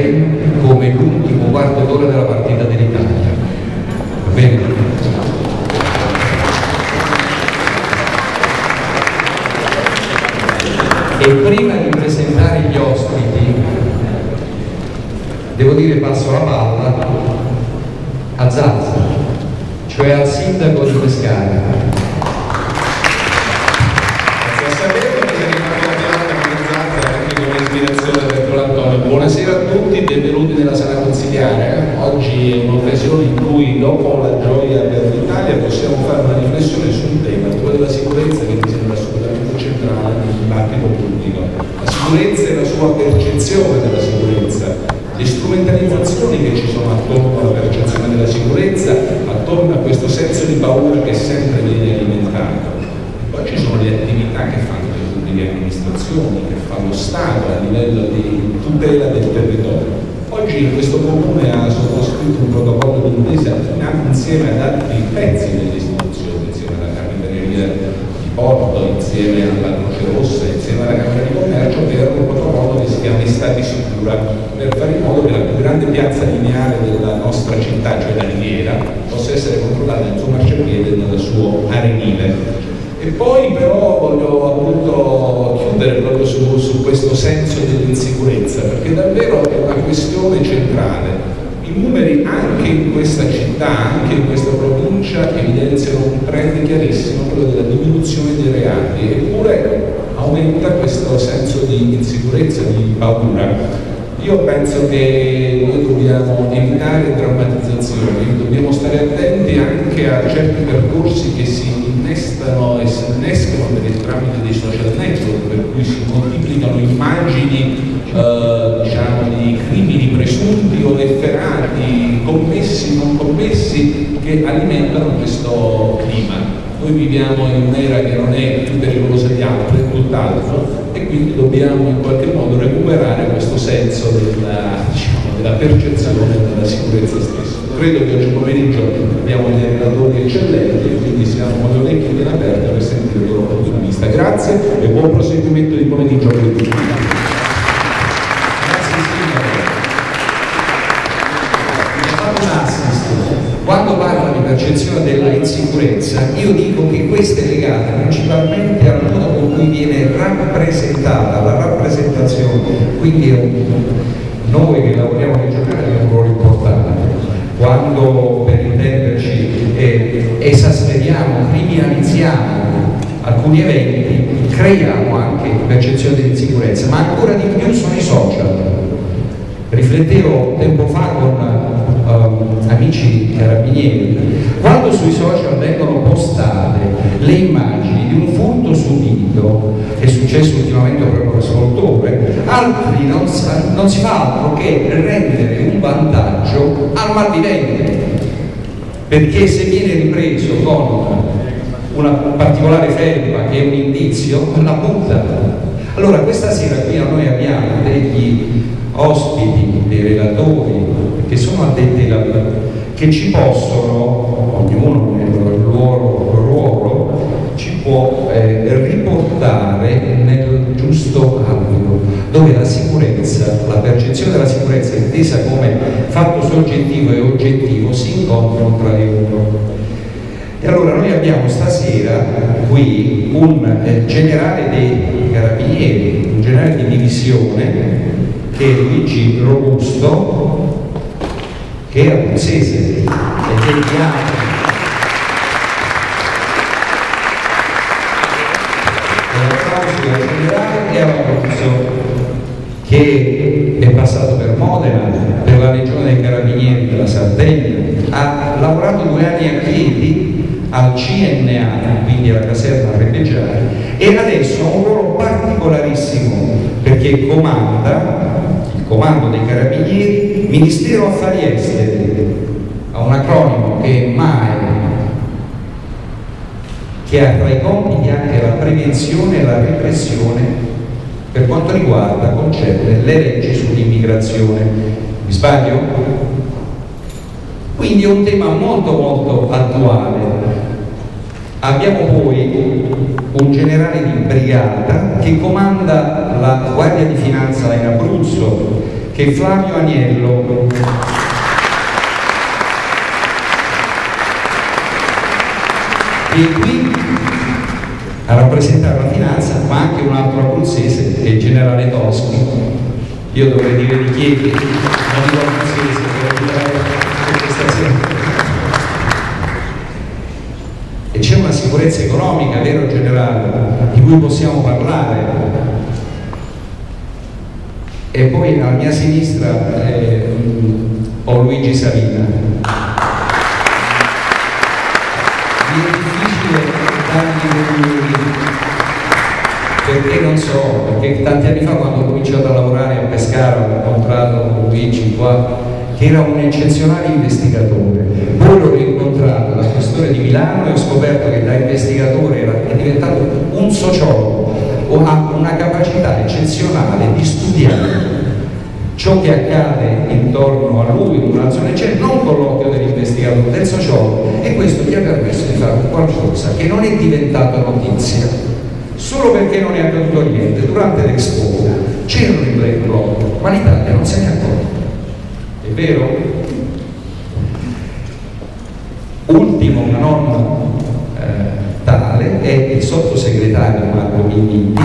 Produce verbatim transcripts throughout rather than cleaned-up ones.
Bahrain come l'ultimo quarto d'ora della partita dell'Italia. Va bene? E prima di presentare gli ospiti, devo dire passo la palla a Zazza, cioè al sindaco di Pescara. Buonasera a tutti, benvenuti nella sala consigliare. Oggi è un'occasione in cui, dopo la gioia per l'Italia, possiamo fare una riflessione su un tema, quello della sicurezza, che mi sembra assolutamente centrale nel dibattito pubblico. La sicurezza e la sua percezione della sicurezza, le strumentalizzazioni che ci sono attorno alla percezione della sicurezza, attorno a questo senso di paura che sempre viene alimentato. Poi ci sono le attività che fanno le pubbliche amministrazioni, che fa lo Stato a livello di tutela del territorio. Oggi questo comune ha sottoscritto un protocollo d'intesa insieme ad altri pezzi delle istituzioni, insieme alla Capitaneria di Porto, insieme alla Croce Rossa, insieme alla Camera di Commercio, per un protocollo che si chiama Estati Sicura, per fare in modo che la più grande piazza lineare della nostra città, cioè la Riviera, possa essere controllata nel suo marciapiede e nel suo arenile. E poi però voglio appunto chiudere proprio su, su questo senso dell'insicurezza, perché davvero è una questione centrale. I numeri anche in questa città, anche in questa provincia, evidenziano un trend chiarissimo, quello della diminuzione dei reati, eppure aumenta questo senso di insicurezza, di paura. Io penso che noi dobbiamo evitare drammatizzazioni, dobbiamo stare attenti anche a certi percorsi che si innestano e si innescano per il tramite dei social network, per cui si moltiplicano immagini eh, diciamo di crimini presunti o efferati, commessi, non commessi, che alimentano questo clima. Noi viviamo in un'era che non è più pericolosa di altre, è tutt'altro, e quindi dobbiamo in qualche modo recuperare questo senso della, diciamo, della percezione della sicurezza stessa. Credo che oggi pomeriggio abbiamo dei relatori eccellenti e quindi siamo con le orecchie ben aperte per sentire il loro punto di vista. Grazie e buon proseguimento di pomeriggio a tutti. Quando parla di percezione della insicurezza, io dico che questa è legata principalmente al modo con cui viene rappresentata, la rappresentazione, quindi noi che lavoriamo nei giornali abbiamo un ruolo importante. Quando, per intenderci, eh, esasperiamo, criminalizziamo alcuni eventi, creiamo anche percezione dell'insicurezza, ma ancora di più sono i social. Riflettevo tempo fa con Um, amici carabinieri, quando sui social vengono postate le immagini di un furto subito, che è successo ultimamente proprio a Svoltore, altri non, non si fa altro che rendere un vantaggio al malvivente, perché se viene ripreso con una particolare felpa che è un indizio, la butta. Allora questa sera qui noi abbiamo degli ospiti, dei relatori che sono addetti ai lavori, che ci possono, ognuno nel loro ruolo, ci può eh, riportare nel giusto ambito, dove la sicurezza, la percezione della sicurezza intesa come fatto soggettivo e oggettivo si incontrano tra di loro. E allora noi abbiamo stasera qui un eh, generale dei carabinieri, un generale di divisione, che è Luigi Robusto, che è abruzzese e che diamo l'applauso del generale e all'Abruzzo, che è passato per Modena, per la Legione dei Carabinieri della Sardegna, ha lavorato due anni a piedi al C N A, quindi alla caserma Repeggiare, e adesso ha un ruolo particolarissimo perché comanda il comando dei Carabinieri, Ministero Affari Esteri, ha un acronimo che è M A E, che ha tra i compiti anche la prevenzione e la repressione per quanto riguarda, concerne le leggi sull'immigrazione. Mi sbaglio? Quindi è un tema molto molto attuale. Abbiamo poi un generale di brigata che comanda la Guardia di Finanza in Abruzzo, che Flavio Aniello. E qui a rappresentare la finanza, ma anche un altro abruzzese, che è il generale Toschi. Io dovrei dire di Chieti, non dico abruzzese, per questa sera. E c'è una sicurezza economica, vero generale, di cui possiamo parlare. E poi alla mia sinistra eh, ho Luigi Savina. Mi è difficile dargli perché non so, perché tanti anni fa, quando ho cominciato a lavorare a Pescara, ho incontrato Luigi qua, che era un eccezionale investigatore. Poi l'ho rincontrato alla questore di Milano e ho scoperto che da investigatore era, è diventato un sociologo, o ha una capacità eccezionale di studiare ciò che accade intorno a lui in una zona, cioè non con l'occhio dell'investigatore, del sociologo, e questo gli ha permesso di fare qualcosa che non è diventato notizia solo perché non è accaduto niente. Durante l'Expo c'erano i black bloc, ma l'Italia non se ne accorge. È vero? Ultimo, ma non eh, tale, è il sottosegretario Marco Migniti,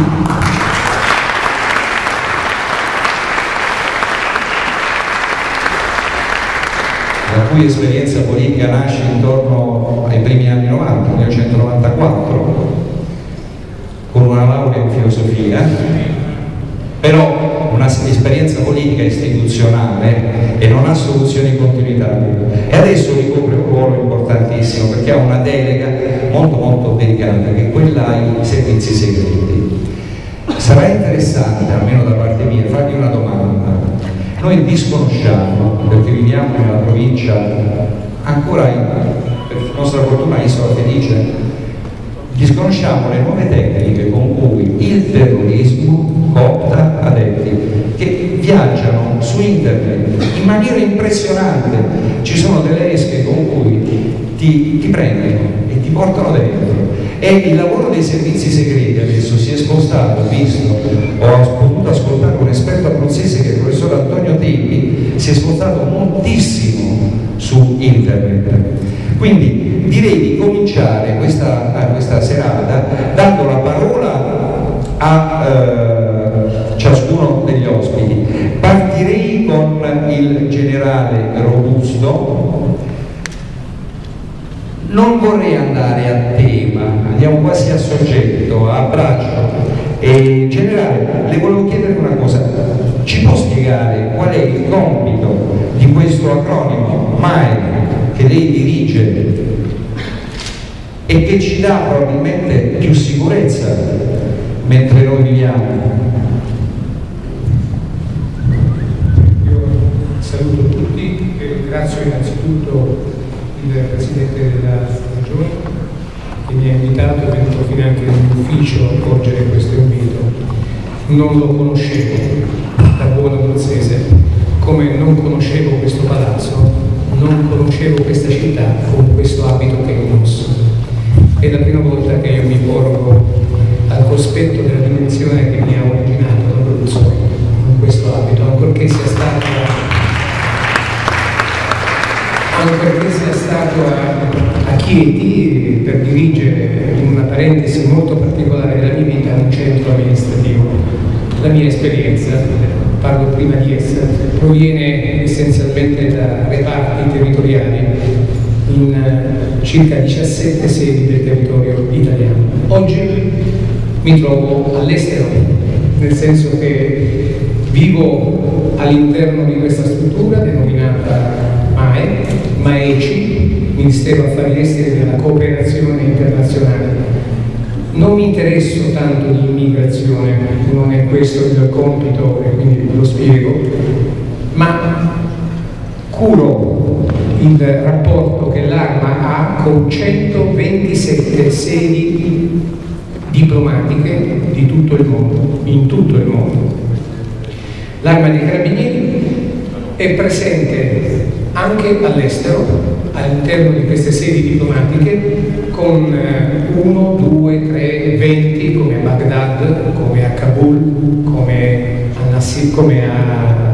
la cui esperienza politica nasce intorno ai primi anni novanta, millenovecentonovantaquattro, con una laurea in filosofia, però una esperienza politica istituzionale e non ha soluzioni continuitarie. E adesso ricopre un ruolo importantissimo perché ha una delega molto molto delicata, che è quella ai servizi segreti. Sarà interessante, almeno da parte mia, fargli una domanda. Noi disconosciamo, perché viviamo nella provincia ancora, in, per nostra fortuna, Isola Felice, disconosciamo le nuove tecniche con cui il terrorismo coopta adepti che viaggiano su internet in maniera impressionante. Ci sono delle esche con cui ti, ti prendono e ti portano dentro. E il lavoro dei servizi segreti adesso si è spostato, visto, ho potuto ascoltare un esperto abruzzese che è il professor Antonio Tepi, si è spostato moltissimo su internet. Quindi direi di cominciare questa, questa serata dando la parola a eh, ciascuno degli ospiti. Partirei con il generale Robusto. Non vorrei andare a tema, andiamo quasi a soggetto, a braccio. E generale, le volevo chiedere una cosa, ci può spiegare qual è il compito di questo acronimo M A E che lei dirige e che ci dà probabilmente più sicurezza mentre noi viviamo? Io saluto tutti e ringrazio innanzitutto il Presidente della Regione che mi ha invitato, è venuto fino anche nell'ufficio a accogliere questo invito. Non lo conoscevo da buon abruzzese, come non conoscevo questo palazzo, non conoscevo questa città con questo abito che indosso. È la prima volta che io mi porgo al cospetto della dimensione che mi ha originato l'Abruzzo con questo abito, ancorché sia stato ancorché sia stato a, a Chieti per dirigere, in una parentesi molto particolare della mia vita, un centro amministrativo. La mia esperienza, parlo prima di essa, proviene essenzialmente da reparti territoriali in circa diciassette sedi del territorio italiano. Oggi mi trovo all'estero, nel senso che vivo all'interno di questa struttura denominata M A E, MAECI, Ministero Affari Esteri della Cooperazione Internazionale. Non mi interesso tanto di immigrazione, non è questo il compito e quindi lo spiego, ma curo il rapporto che l'Arma ha con centoventisette sedi diplomatiche di tutto il mondo, in tutto il mondo. L'Arma dei Carabinieri è presente anche all'estero, all'interno di queste sedi diplomatiche, con uno, due, tre, venti, come a Baghdad, come a Kabul, come a, Nasir, come a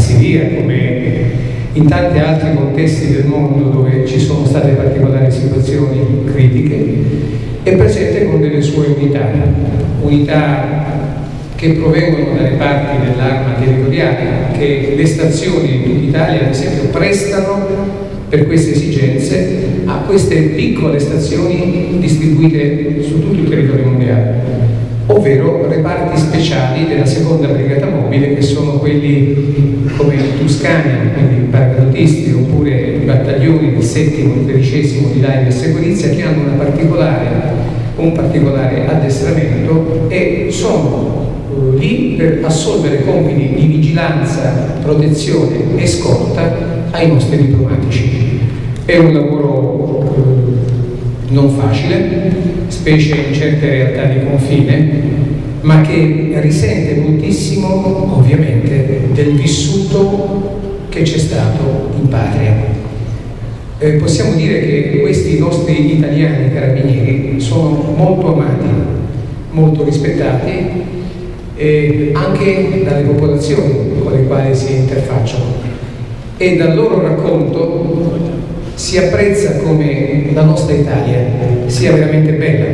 Siria come in tanti altri contesti del mondo dove ci sono state particolari situazioni critiche, è presente con delle sue unità, unità che provengono dalle parti dell'arma territoriale, che le stazioni in tutta Italia, ad esempio, prestano per queste esigenze a queste piccole stazioni distribuite su tutto il territorio mondiale, ovvero reparti speciali della seconda brigata mobile, che sono quelli come in Tuscania, quindi paracadutisti, oppure i battaglioni del settimo e tredicesimo di Live e Sequrizia, che hanno una particolare, un particolare addestramento e sono uh, lì per assolvere compiti di vigilanza, protezione e scorta ai nostri diplomatici. È un lavoro uh, non facile, specie in certe realtà di confine, ma che risente moltissimo ovviamente del vissuto che c'è stato in patria. Eh, possiamo dire che questi nostri italiani carabinieri sono molto amati, molto rispettati eh, anche dalle popolazioni con le quali si interfacciano, e dal loro racconto si apprezza come la nostra Italia sia veramente bella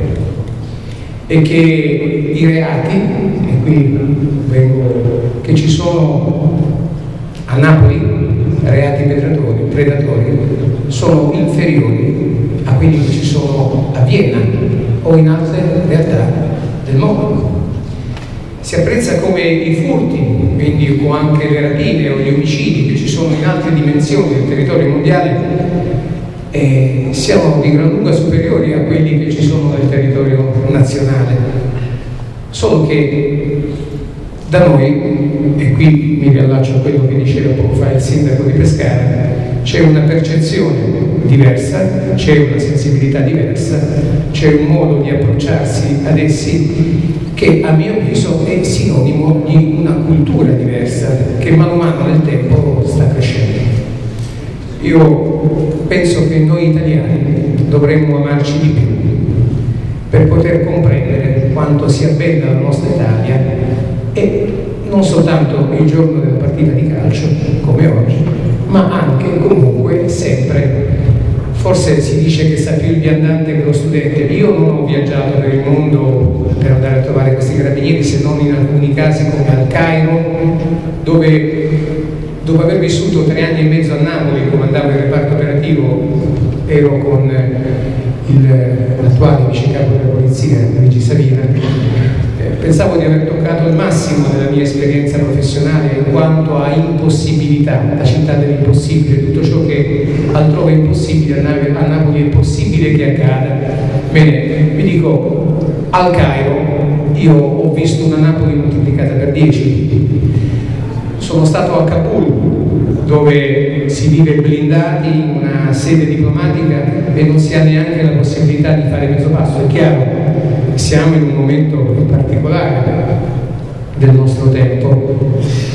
e che i reati, e qui vengo, che ci sono a Napoli, reati predatori, predatori sono inferiori a quelli che ci sono a Vienna o in altre realtà del mondo. Si apprezza come i furti, quindi o anche le rapine o gli omicidi che ci sono in altre dimensioni del territorio mondiale eh, siano di gran lunga superiori a quelli che ci sono nel territorio nazionale. Solo che da noi, e qui mi riallaccio a quello che diceva poco fa il sindaco di Pescara, c'è una percezione diversa, c'è una sensibilità diversa, c'è un modo di approcciarsi ad essi che a mio avviso è sinonimo di una cultura diversa che man mano nel tempo sta crescendo. Io penso che noi italiani dovremmo amarci di più per poter comprendere quanto sia bella la nostra Italia, e non soltanto il giorno della partita di calcio come oggi, ma anche comunque sempre. Forse si dice che sa più il viandante che lo studente. Io non ho viaggiato per il mondo per andare a trovare questi carabinieri, se non in alcuni casi come al Cairo, dove dopo aver vissuto tre anni e mezzo a Napoli, comandavo il reparto operativo, ero con l'attuale vice capo della polizia, Luigi Savina. Eh, pensavo di aver toccato il massimo della mia esperienza professionale in quanto a impossibilità, la città dell'impossibile, tutto ciò che altrove è impossibile a Napoli è possibile che accada. Bene, vi dico, al Cairo io ho visto una Napoli moltiplicata per dieci. Sono stato a Kabul, dove si vive blindati in una sede diplomatica e non si ha neanche la possibilità di fare mezzo passo. È chiaro, siamo in un momento particolare del nostro tempo,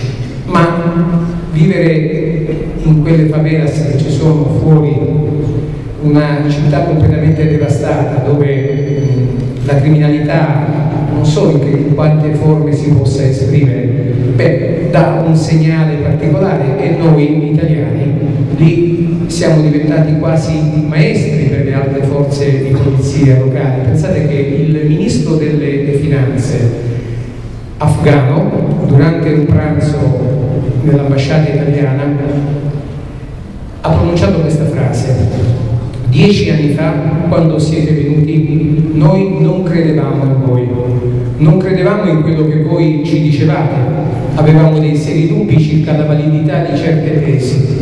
ma vivere in quelle favelas che ci sono fuori una città completamente devastata, dove la criminalità non so in, che, in quante forme si possa esprimere, beh, dà un segnale particolare, e noi italiani lì siamo diventati quasi maestri per le altre forze di polizia locali. Pensate che il ministro delle finanze afghano, durante un pranzo nell'ambasciata italiana, ha pronunciato questa frase: dieci anni fa, quando siete venuti, noi non credevamo in voi, non credevamo in quello che voi ci dicevate, avevamo dei seri dubbi circa la validità di certe tesi.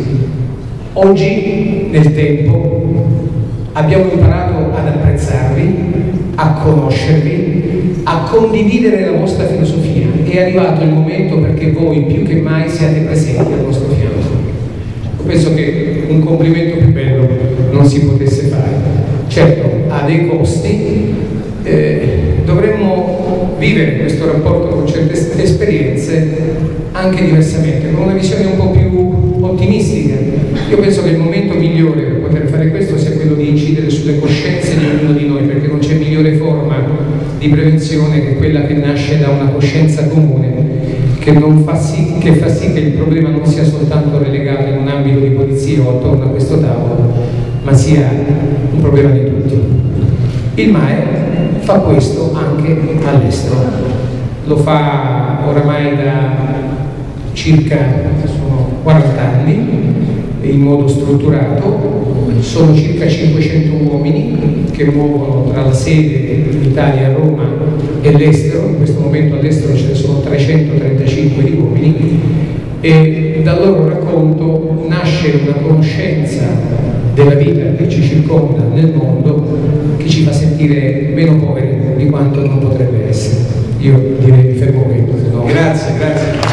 Oggi, nel tempo, abbiamo imparato ad apprezzarvi, a conoscervi, a condividere la vostra filosofia. È arrivato il momento perché voi più che mai siate presenti al nostro fianco. Penso che un complimento più bello non si potesse fare. Certo, ha dei costi, eh, dovremmo vivere questo rapporto con certe esperienze anche diversamente, con una visione un po' più ottimistica. Io penso che il momento migliore per poter fare questo sia quello di incidere sulle coscienze di ognuno di noi, perché non c'è migliore forma di prevenzione che quella che nasce da una coscienza comune, che, non fa sì, che fa sì che il problema non sia soltanto relegato in un ambito di polizia o attorno a questo tavolo, ma sia un problema di tutti. Il M A E fa questo anche all'estero, lo fa oramai da circa sono quaranta anni, in modo strutturato. Sono circa cinquecento uomini che muovono tra la sede in Italia, Roma e l'estero. In questo momento all'estero ce ne sono trecentotrentacinque di uomini, e dal loro racconto nasce una conoscenza della vita che ci circonda nel mondo che ci fa sentire meno poveri di quanto non potrebbe essere. Io direi mi fermo qui. No? Grazie, grazie.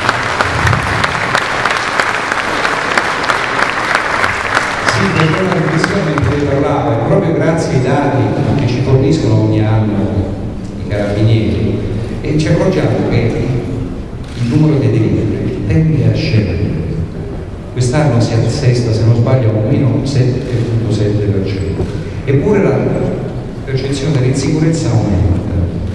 Per una riflessione che parlava, proprio grazie ai dati che ci forniscono ogni anno i carabinieri, e ci accorgiamo che il numero dei delitti tende a scendere. Quest'anno si assesta, se non sbaglio, a un meno sette virgola sette per cento, eppure la percezione dell'insicurezza aumenta.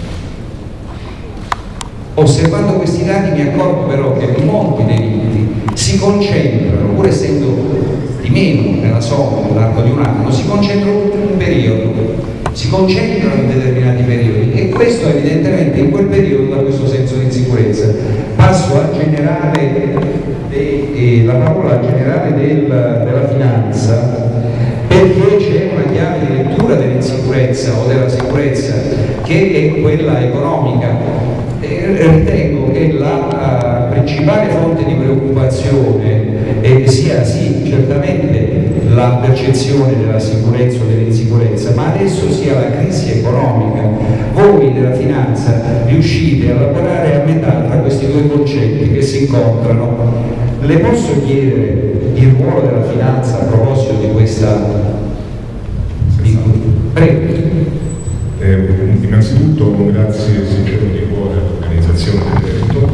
Osservando questi dati mi accorgo però che molti delitti si concentrano, pur essendo di meno nella somma nell'arco di un anno, si concentrano in un periodo, si concentrano in determinati periodi, e questo evidentemente in quel periodo dà questo senso di insicurezza. Passo al generale de, eh, la parola al generale del, della finanza, perché c'è una chiave di lettura dell'insicurezza o della sicurezza che è quella economica. E ritengo che la uh, principale fonte di preoccupazione eh, sia sì certamente la percezione della sicurezza o dell'insicurezza, ma adesso sia la crisi economica. Voi della finanza riuscite a lavorare a metà tra questi due concetti che si incontrano. Le posso chiedere il ruolo della finanza a proposito di questa... Prego. Eh, innanzitutto un grazie sincero di cuore all'organizzazione dell'evento,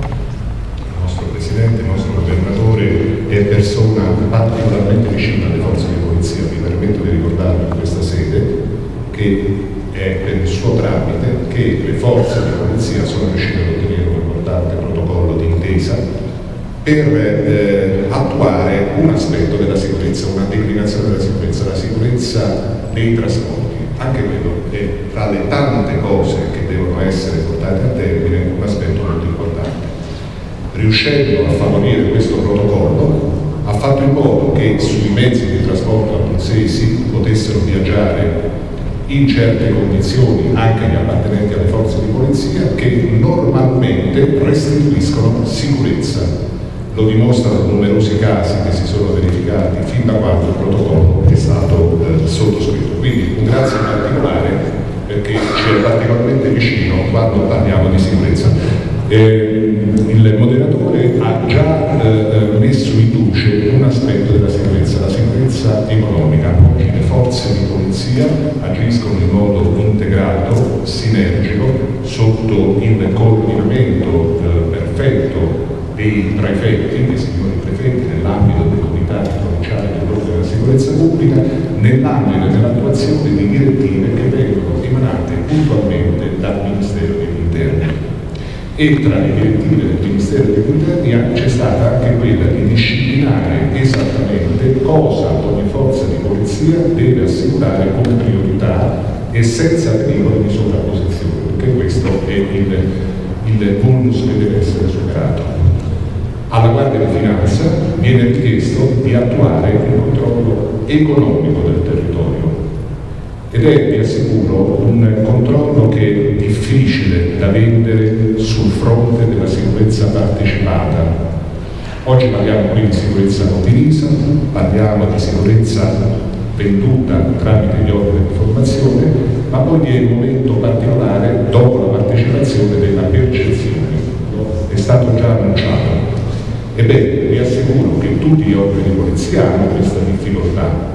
il nostro Presidente, il nostro Governatore è persona particolarmente vicina alle forze di polizia. Mi permetto di ricordarvi in questa sede che è per il suo tramite che le forze di polizia sono riuscite ad ottenere un importante protocollo di intesa per eh, attuare un aspetto della sicurezza, una declinazione della sicurezza, la sicurezza dei trasporti. Anche quello è tra le tante cose che devono essere portate a termine un aspetto molto importante. Riuscendo a favorire questo protocollo, ha fatto in modo che sui mezzi di trasporto abruzzesi potessero viaggiare in certe condizioni anche gli appartenenti alle forze di polizia che normalmente restituiscono sicurezza. Lo dimostrano numerosi casi che si sono verificati fin da quando il protocollo è stato eh, sottoscritto. Quindi un grazie particolare perché ci è particolarmente vicino quando parliamo di sicurezza. Eh, il moderatore ha già eh, messo in luce un aspetto della sicurezza, la sicurezza economica. Oggi le forze di polizia agiscono in modo integrato, sinergico, sotto il coordinamento eh, perfetto dei prefetti, dei signori prefetti, nell'ambito delle unità provinciali dell'ordine della sicurezza pubblica, nell'ambito dell'attuazione di direttive che vengono emanate puntualmente dal Ministero degli Interni. E tra le direttive del Ministero degli Interni c'è stata anche quella di disciplinare esattamente cosa ogni forza di polizia deve assicurare come priorità e senza pericolo di sovrapposizione, perché questo è il, il bonus che deve essere superato. Alla Guardia di Finanza viene richiesto di attuare il controllo economico del territorio ed è, vi assicuro, un controllo che è difficile da vendere sul fronte della sicurezza partecipata. Oggi parliamo qui di sicurezza condivisa, parliamo di sicurezza venduta tramite gli organi di informazione, ma poi vi è il momento particolare dopo la partecipazione della percezione. È stato già annunciato. Ebbene, vi assicuro che tutti gli organi di polizia hanno questa difficoltà.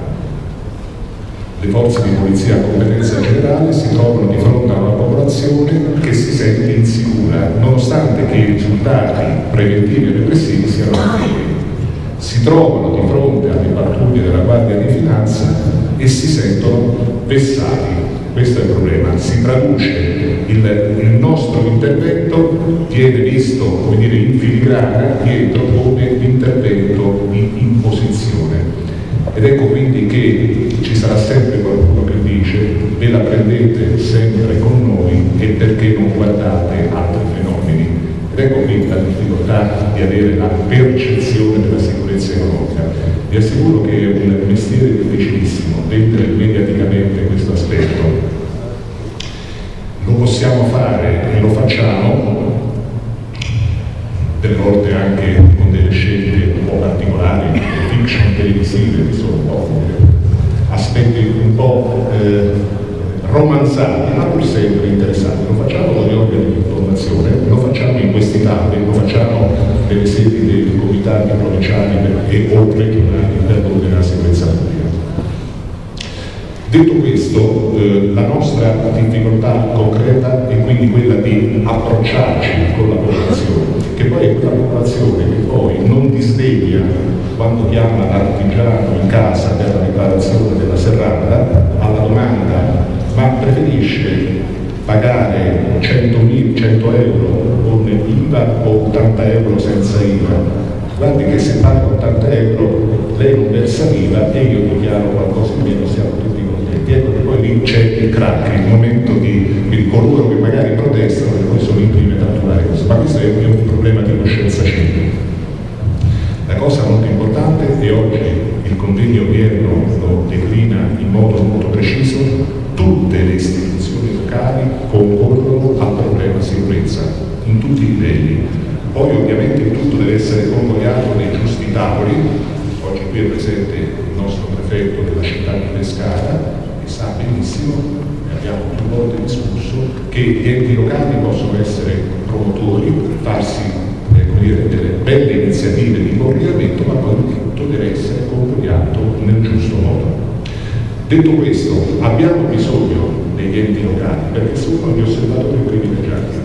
Le forze di polizia a competenza generale si trovano di fronte a una popolazione che si sente insicura, nonostante che i risultati preventivi e repressivi siano attivi. Si trovano di fronte alle pattuglie della Guardia di Finanza e si sentono vessati. Questo è il problema. Si traduce il, il nostro intervento viene visto, come dire, in filigrana dietro come l'intervento di imposizione. Ed ecco quindi che ci sarà sempre qualcuno che dice: ve la prendete sempre con noi e perché non guardate altri fenomeni? Ed ecco quindi la difficoltà di avere la percezione della sicurezza economica. Vi assicuro che è un mestiere difficilissimo vendere mediaticamente questo aspetto. Lo possiamo fare e lo facciamo, delle volte anche con delle scelte un po' particolari, fiction televisive, che sono un po' aspetti un po' eh, romanzati, ma pur sempre interessanti. Lo facciamo con gli organi di informazione, lo facciamo in questi tavoli, lo facciamo nelle sedi dei comitati provinciali e o regionali per l'ordine della sicurezza pubblica. Detto questo, eh, la nostra difficoltà concreta è quindi quella di approcciarci con la popolazione, che poi è quella popolazione che poi non disdegna quando chiama l'artigiano in casa per la riparazione della serranda alla domanda: ma preferisce pagare cento euro con I V A o ottanta euro senza I V A? Guardi che se paga ottanta euro lei non versa l'I V A e io dichiaro qualcosa in meno, siamo tutti contenti. Ecco che poi lì c'è il crack, il momento di, di coloro che magari protestano e poi sono i primi ad attuare questo. Ma questo è un problema di coscienza civica. La cosa molto importante, e oggi il convegno odierno lo declina in modo molto preciso: tutte le istituzioni locali concorrono al problema sicurezza, in tutti i livelli. Poi ovviamente tutto deve essere convogliato nei giusti tavoli. Oggi qui è presente il nostro prefetto della città di Pescara, che sa benissimo, ne abbiamo più volte discusso, che gli enti locali possono essere promotori, farsi eh, come dire, delle belle iniziative di coordinamento, ma poi tutto deve essere convogliato nel giusto modo. Detto questo, abbiamo bisogno degli enti locali perché sono gli osservatori privilegiati.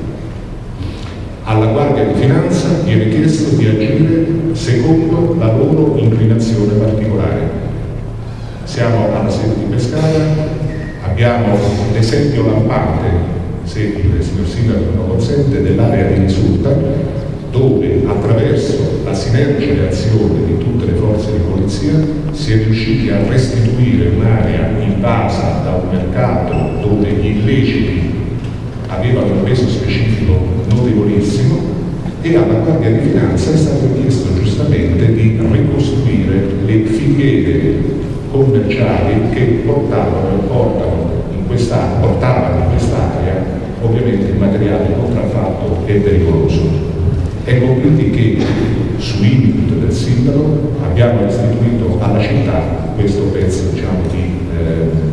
Alla Guardia di Finanza viene chiesto di agire secondo la loro inclinazione particolare. Siamo alla sede di Pescara, abbiamo l'esempio lampante, se il signor Sindaco me lo consente, dell'area di Risulta, dove attraverso la sinergica azione di tutte le forze di polizia si è riusciti a restituire un'area invasa da un mercato dove gli illeciti avevano un peso specifico notevolissimo, e alla Guardia di Finanza è stato chiesto giustamente di ricostruire le filiere commerciali che portavano e portano in questa, portavano in quest'area ovviamente il materiale contraffatto e pericoloso. Ecco quindi che su input del sindaco abbiamo restituito alla città questo pezzo, diciamo, di, eh,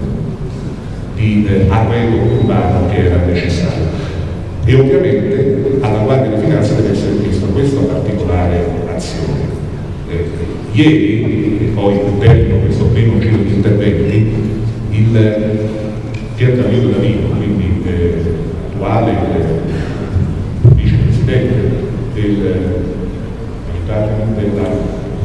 di eh, arredo urbano che era necessario. E ovviamente alla Guardia di Finanza deve essere chiesto questa particolare azione. Eh, ieri, e poi termino questo primo giro di interventi, il Pier Davide Davino, quindi eh, attuale eh, vicepresidente del, della,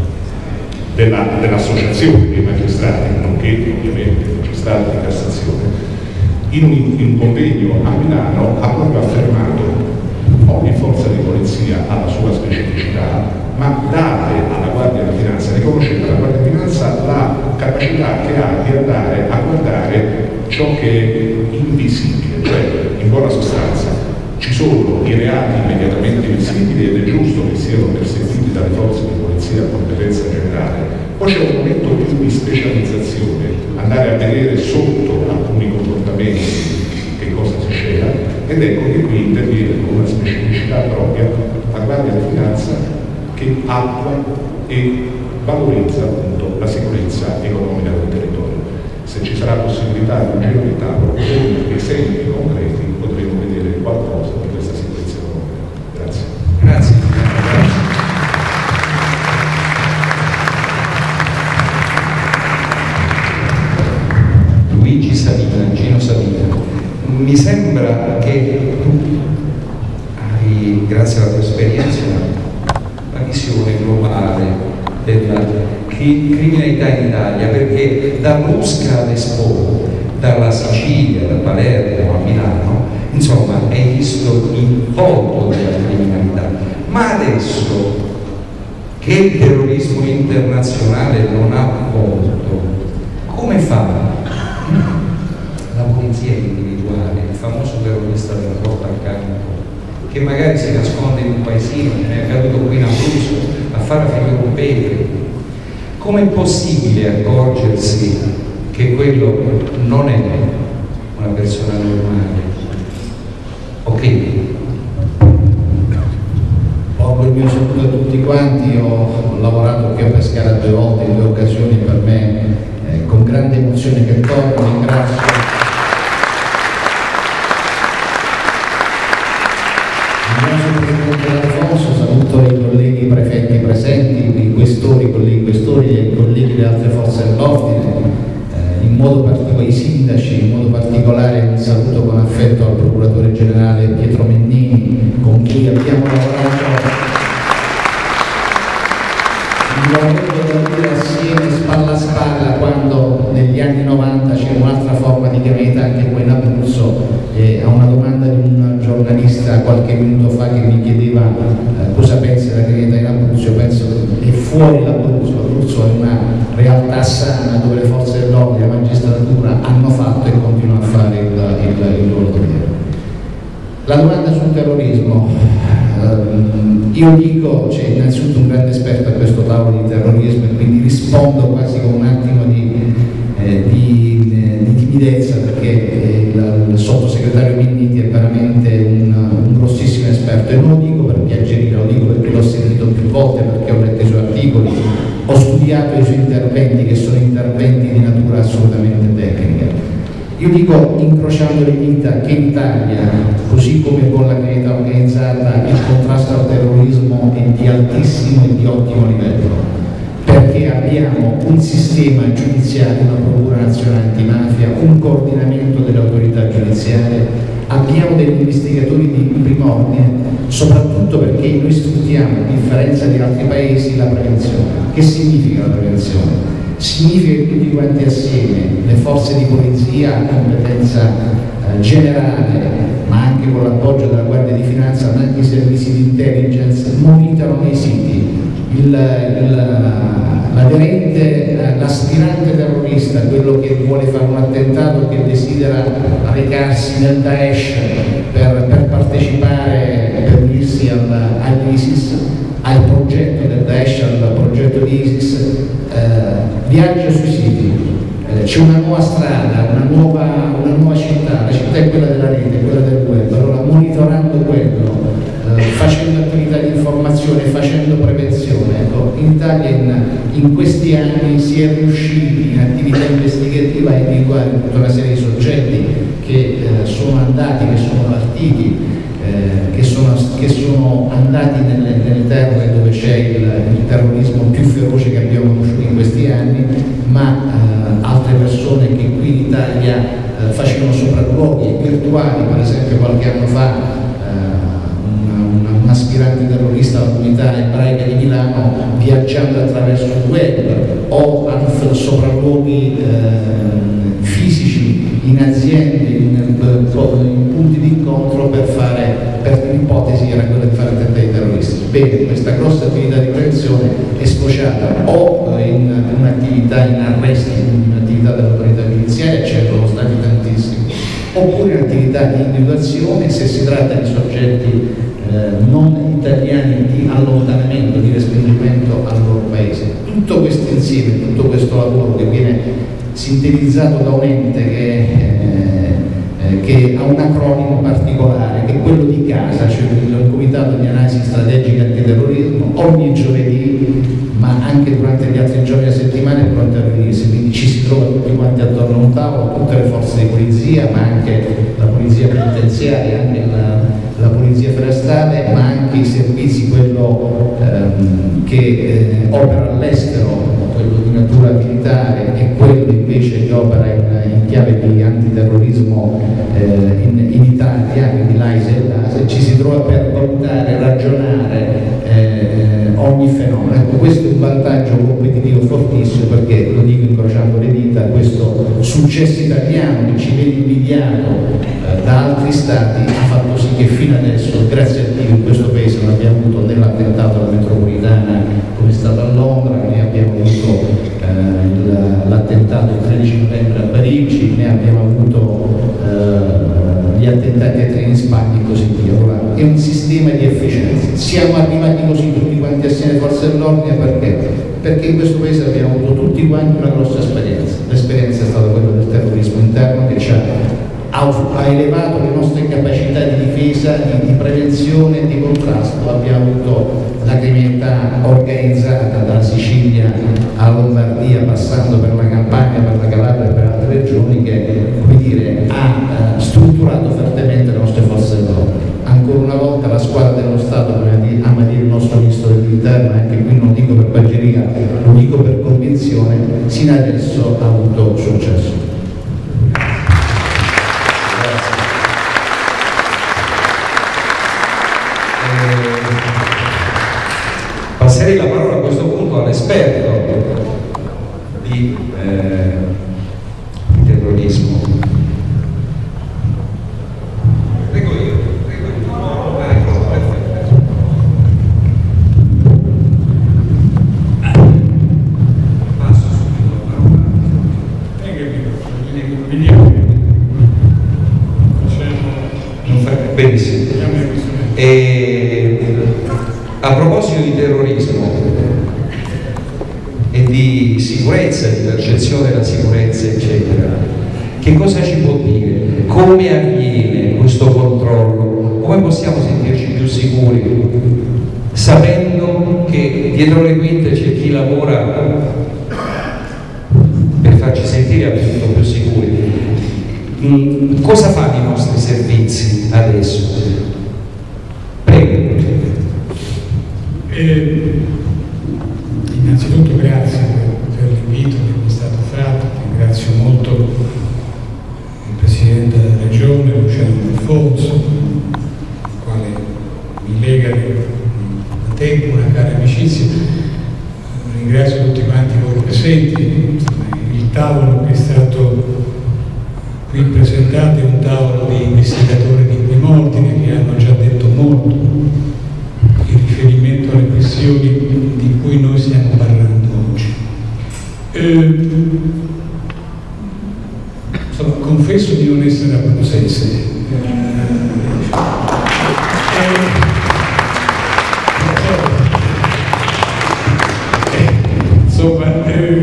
della, dell'associazione dei magistrati, nonché ovviamente magistrati di Cassazione, in un, in un convegno a Milano ha proprio affermato: ogni forza di polizia ha la sua specificità, ma date alla Guardia di Finanza, riconoscete alla Guardia di Finanza la capacità che ha di andare a guardare ciò che è invisibile, cioè in buona sostanza ci sono i reati immediatamente visibili ed è giusto che siano perseguiti dalle forze di polizia a competenza generale. Poi c'è un momento più di specializzazione, andare a vedere sotto alcuni comportamenti che cosa si scela, ed ecco che qui interviene con una specificità propria la Guardia di Finanza che attua e valorizza appunto la sicurezza economica del territorio. Se ci sarà possibilità di un giro di tavolo con esempi concreti potremo vedere qualcosa di questa sicurezza economica. Grazie. Grazie. Luigi Savina, Gino Savina, mi sembra che tu hai, grazie alla tua esperienza, una visione globale della criminalità in Italia, perché da Mosca all'Expo, dalla Sicilia, da Palermo a Milano, insomma hai visto il volto della criminalità. Ma adesso che il terrorismo internazionale non ha volto, come fa la polizia individuale, il famoso terrorista della porta al campo, che magari si nasconde in un paesino, è accaduto qui in Abruzzo, a fare figure un Petri? Com'è possibile accorgersi che quello non è una persona normale? Ok. Porgo il mio saluto a tutti quanti. Ho lavorato qui a Pescara due volte, in due occasioni, per me eh, con grande emozione che torno. Ringrazio il Presidente D'Alfonso, saluto i colleghi prefetti presenti, i questori, i colleghi questori e i colleghi delle altre forze dell'ordine, eh, in modo particolare i sindaci, in modo particolare un saluto con affetto al procuratore generale Pietro Mennini, con cui abbiamo lavorato assieme spalla a spalla quando negli anni novanta c'era un'altra forma di criminalità anche qua in Abruzzo. E a una domanda di un giornalista qualche minuto fa che mi chiedeva eh, cosa pensi della criminalità in Abruzzo, io penso che è fuori l'Abruzzo. L'Abruzzo è una realtà sana dove le forze dell'ordine e la magistratura hanno fatto e continuano a fare il, il, il loro dovere. La domanda sul terrorismo, ehm, io dico, c'è innanzitutto un grande esperto a questo tavolo di terrorismo e quindi rispondo quasi con un attimo di, eh, di, eh, di timidezza, perché eh, il, il sottosegretario Minniti è veramente un, un grossissimo esperto, e non lo dico per piacere, lo dico perché l'ho sentito più volte, perché ho letto i suoi articoli, ho studiato i suoi interventi, che sono interventi di natura assolutamente tecnica. Io dico, incrociando le dita, che in Italia, così come con la criminalità organizzata, il contrasto al terrorismo è di altissimo e di ottimo livello, perché abbiamo un sistema giudiziario, una procura nazionale antimafia, un coordinamento delle autorità giudiziarie, abbiamo degli investigatori di primo ordine, soprattutto perché noi sfruttiamo, a differenza di altri paesi, la prevenzione. Che significa la prevenzione? Significa che tutti quanti assieme, le forze di polizia a competenza eh, generale, ma anche con l'appoggio della Guardia di Finanza, ma anche i servizi di intelligence, monitorano i siti. Il, il, l'aderente, l'aspirante terrorista, quello che vuole fare un attentato, che desidera recarsi nel Daesh per, per partecipare, per unirsi all'ISIS, al progetto del Daesh, al progetto di ISIS, eh, viaggia sui siti, eh, c'è una nuova strada, una nuova, una nuova città, la città è quella della rete, quella del web, allora monitorando quello, eh, facendo attività di informazione, facendo prevenzione. Ecco, in Italia in, in questi anni si è riusciti in attività investigativa a individuare tutta una serie di soggetti che eh, sono andati, che sono partiti, Eh, che, sono, che sono andati nelle, nelle terre dove c'è il, il terrorismo più feroce che abbiamo conosciuto in questi anni, ma eh, altre persone che qui in Italia eh, facevano sopralluoghi virtuali. Per esempio qualche anno fa eh, un, un aspirante terrorista alla comunità ebraica di Milano, viaggiando attraverso il web, o hanno fatto sopralluoghi eh, fisici in aziende, in, in punti di incontro per fare, per l'ipotesi era quella di fare attentati terroristici. Bene, questa grossa attività di prevenzione è sfociata o in un'attività in arresti, in un'attività dell'autorità giudiziaria, certo sono stati tantissimi, oppure in attività di individuazione, se si tratta di soggetti eh, non italiani, di allontanamento, di respingimento al loro paese. Tutto questo insieme, tutto questo lavoro che viene sintetizzato da un ente che, eh, che ha un acronimo particolare, che è quello di CASA, cioè il Comitato di Analisi Strategica Antiterrorismo, ogni giovedì, ma anche durante gli altri giorni della settimana è pronto a riunirsi, quindi ci si trova tutti quanti attorno a un tavolo, tutte le forze di polizia, ma anche la polizia penitenziaria, anche la, la polizia forestale, ma anche i servizi, quello ehm, che eh, opera all'estero, quello di natura militare, e quello invece che opera in, in chiave di antiterrorismo eh, in, in Italia, quindi l'A I S E e l'A S E, ci si trova per valutare, ragionare eh, ogni fenomeno. Ecco, questo è un vantaggio vantaggio competitivo fortissimo, perché, lo dico incrociando le dita, questo successo italiano che ci vede invidiato eh, da altri stati ha fatto sì che fino adesso, grazie a Dio, in questo paese non abbiamo avuto né l'attentato alla metropolitana come è stato a Londra, né abbiamo avuto eh, l'attentato il tredici novembre a Parigi, né abbiamo avuto eh, gli attentati ai treni in Spagna e così via. Allora, è un sistema di efficienza. Siamo arrivati così tutti quanti assieme alle forze dell'ordine perché? Perché in questo paese abbiamo avuto tutti quanti una grossa esperienza. L'esperienza è stata quella del terrorismo interno che ci ha, ha elevato le nostre capacità di difesa, di, di prevenzione e di contrasto. Abbiamo avuto la criminalità organizzata dalla Sicilia alla Lombardia, passando per la Campania, per la Calabria e per altre regioni, che, come dire, ha eh, strutturato fortemente le nostre forze dell'ordine. Ancora una volta la squadra dello Stato, come ama dire il nostro Ministro dell'Interno, anche qui non dico per paggeria, lo dico per convinzione, sino adesso ha avuto successo. Passerei la parola a questo punto all'esperto di eh, terrorismo. Prego io, prego io. No, no, ecco, perfetto. Passo subito la parola. Vediamo. Non fa benissimo. E, a proposito di terrorismo e di sicurezza, di percezione della sicurezza, eccetera, che cosa ci può dire? Come avviene questo controllo? Come possiamo sentirci più sicuri sapendo che dietro le quinte c'è chi lavora per farci sentire appunto più sicuri? Mm, cosa fanno i nostri servizi adesso? Prego. Eh, innanzitutto grazie per, per l'invito che mi è stato fatto, ringrazio molto il Presidente della Regione, Luciano Alfonso, il quale mi lega da tempo una cara amicizia. Ringrazio tutti quanti voi presenti. Il tavolo che è stato qui presentato è un tavolo di investigatori di primo ordine che hanno già detto molto in riferimento alle questioni di cui noi stiamo parlando oggi. Eh, insomma, confesso di non essere abruzzese. Eh, eh, insomma, eh,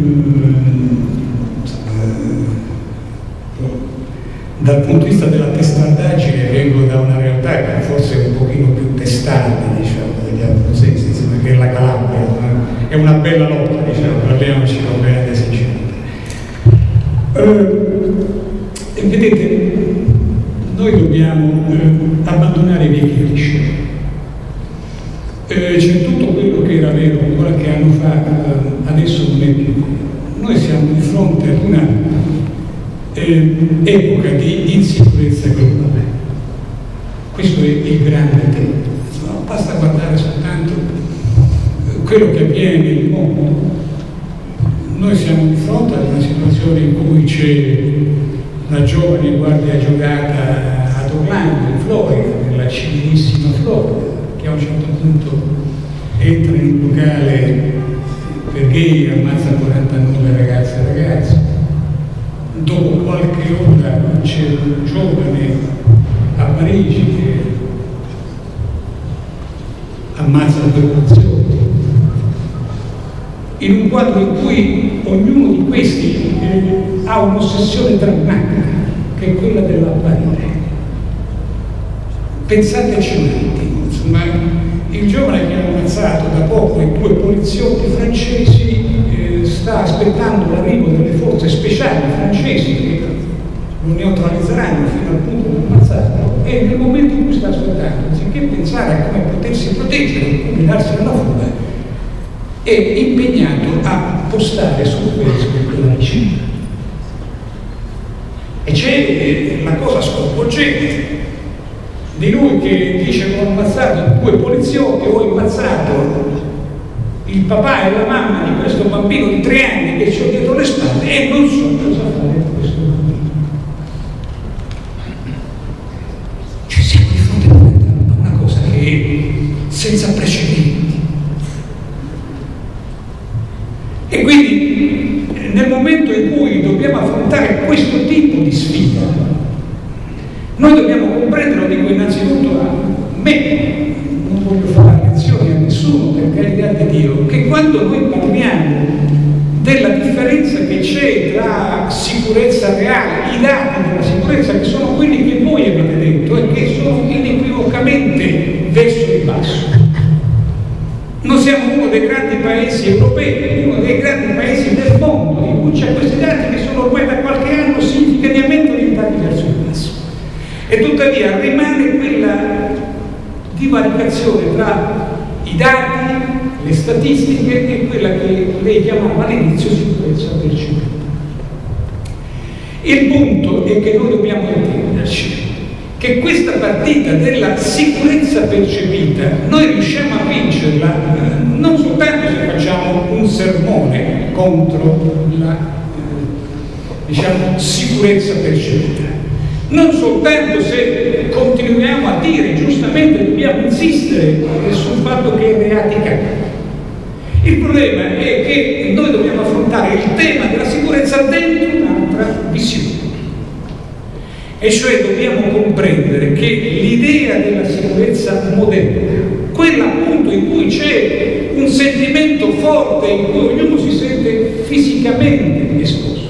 dal punto di vista della testardaggine vengo da una realtà che forse è un pochino più testarda, diciamo, degli abruzzesi, insomma, che è la Calabria, è una bella lotta, diciamo, parliamoci con grande sincerità. Eh, vedete, noi dobbiamo eh, abbandonare i vecchi cliché. Eh, c'è tutto quello che era vero qualche anno fa, eh, adesso non è più vero. Noi siamo di fronte ad una Eh, epoca di insicurezza globale. Questo è il grande tema. No, basta guardare soltanto eh, quello che avviene nel mondo. Noi siamo di fronte ad una situazione in cui c'è una giovane guardia giurata ad Orlando, in Florida, nella civilissima Florida, che a un certo punto entra in un locale per gay e ammazza quarantanove ragazze e ragazzi. Dopo qualche ora c'è un giovane a Parigi che ammazza due persone. In un quadro in cui ognuno di questi eh, ha un'ossessione drammatica, che è quella dell'apparire. Pensateci un attimo, insomma, il giovane che ha ammazzato da poco i due poliziotti francesi eh, sta aspettando l'arrivo delle forze speciali francesi che lo neutralizzeranno fino al punto di ammazzarlo, e nel momento in cui sta aspettando, anziché pensare a come potersi proteggere e come darsi alla fuga, è impegnato a postare su Facebook la ricetta. E c'è la cosa sconvolgente di lui che dice che ho ammazzato due poliziotti, ho ammazzato il papà e la mamma di questo bambino di tre anni che c'ho dietro le spalle e non so cosa fare a questo bambino. Cioè siamo di fronte a una cosa che è senza precedenti. E quindi nel momento in cui dobbiamo affrontare questo tipo di sfida, noi dobbiamo comprendere, lo dico innanzitutto a me, non voglio fare lezioni a nessuno, per carità di Dio, che quando noi parliamo della differenza che c'è tra sicurezza reale, i dati della sicurezza che sono quelli che voi avete detto e che sono inequivocamente verso il basso. Noi siamo uno dei grandi paesi europei, uno dei grandi paesi del mondo, in cui c'è questi dati che sono ormai da qualche anno significativamente orientati verso il basso. E tuttavia rimane quella divaricazione tra i dati, le statistiche e quella che lei chiamava all'inizio sicurezza percepita. Il punto è che noi dobbiamo intenderci che questa partita della sicurezza percepita noi riusciamo a vincerla non soltanto se facciamo un sermone contro la eh, diciamo, sicurezza percepita, non soltanto se continuiamo a dire giustamente dobbiamo insistere sul fatto che i reati cambiano. Il problema è che noi dobbiamo affrontare il tema della sicurezza dentro un'altra visione. E cioè dobbiamo comprendere che l'idea della sicurezza moderna, quella appunto in cui c'è un sentimento forte, in cui ognuno si sente fisicamente esposto,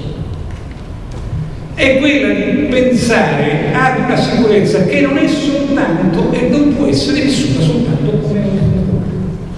è quella di pensare ad una sicurezza che non è soltanto e non può essere vissuta soltanto come ordine pubblico.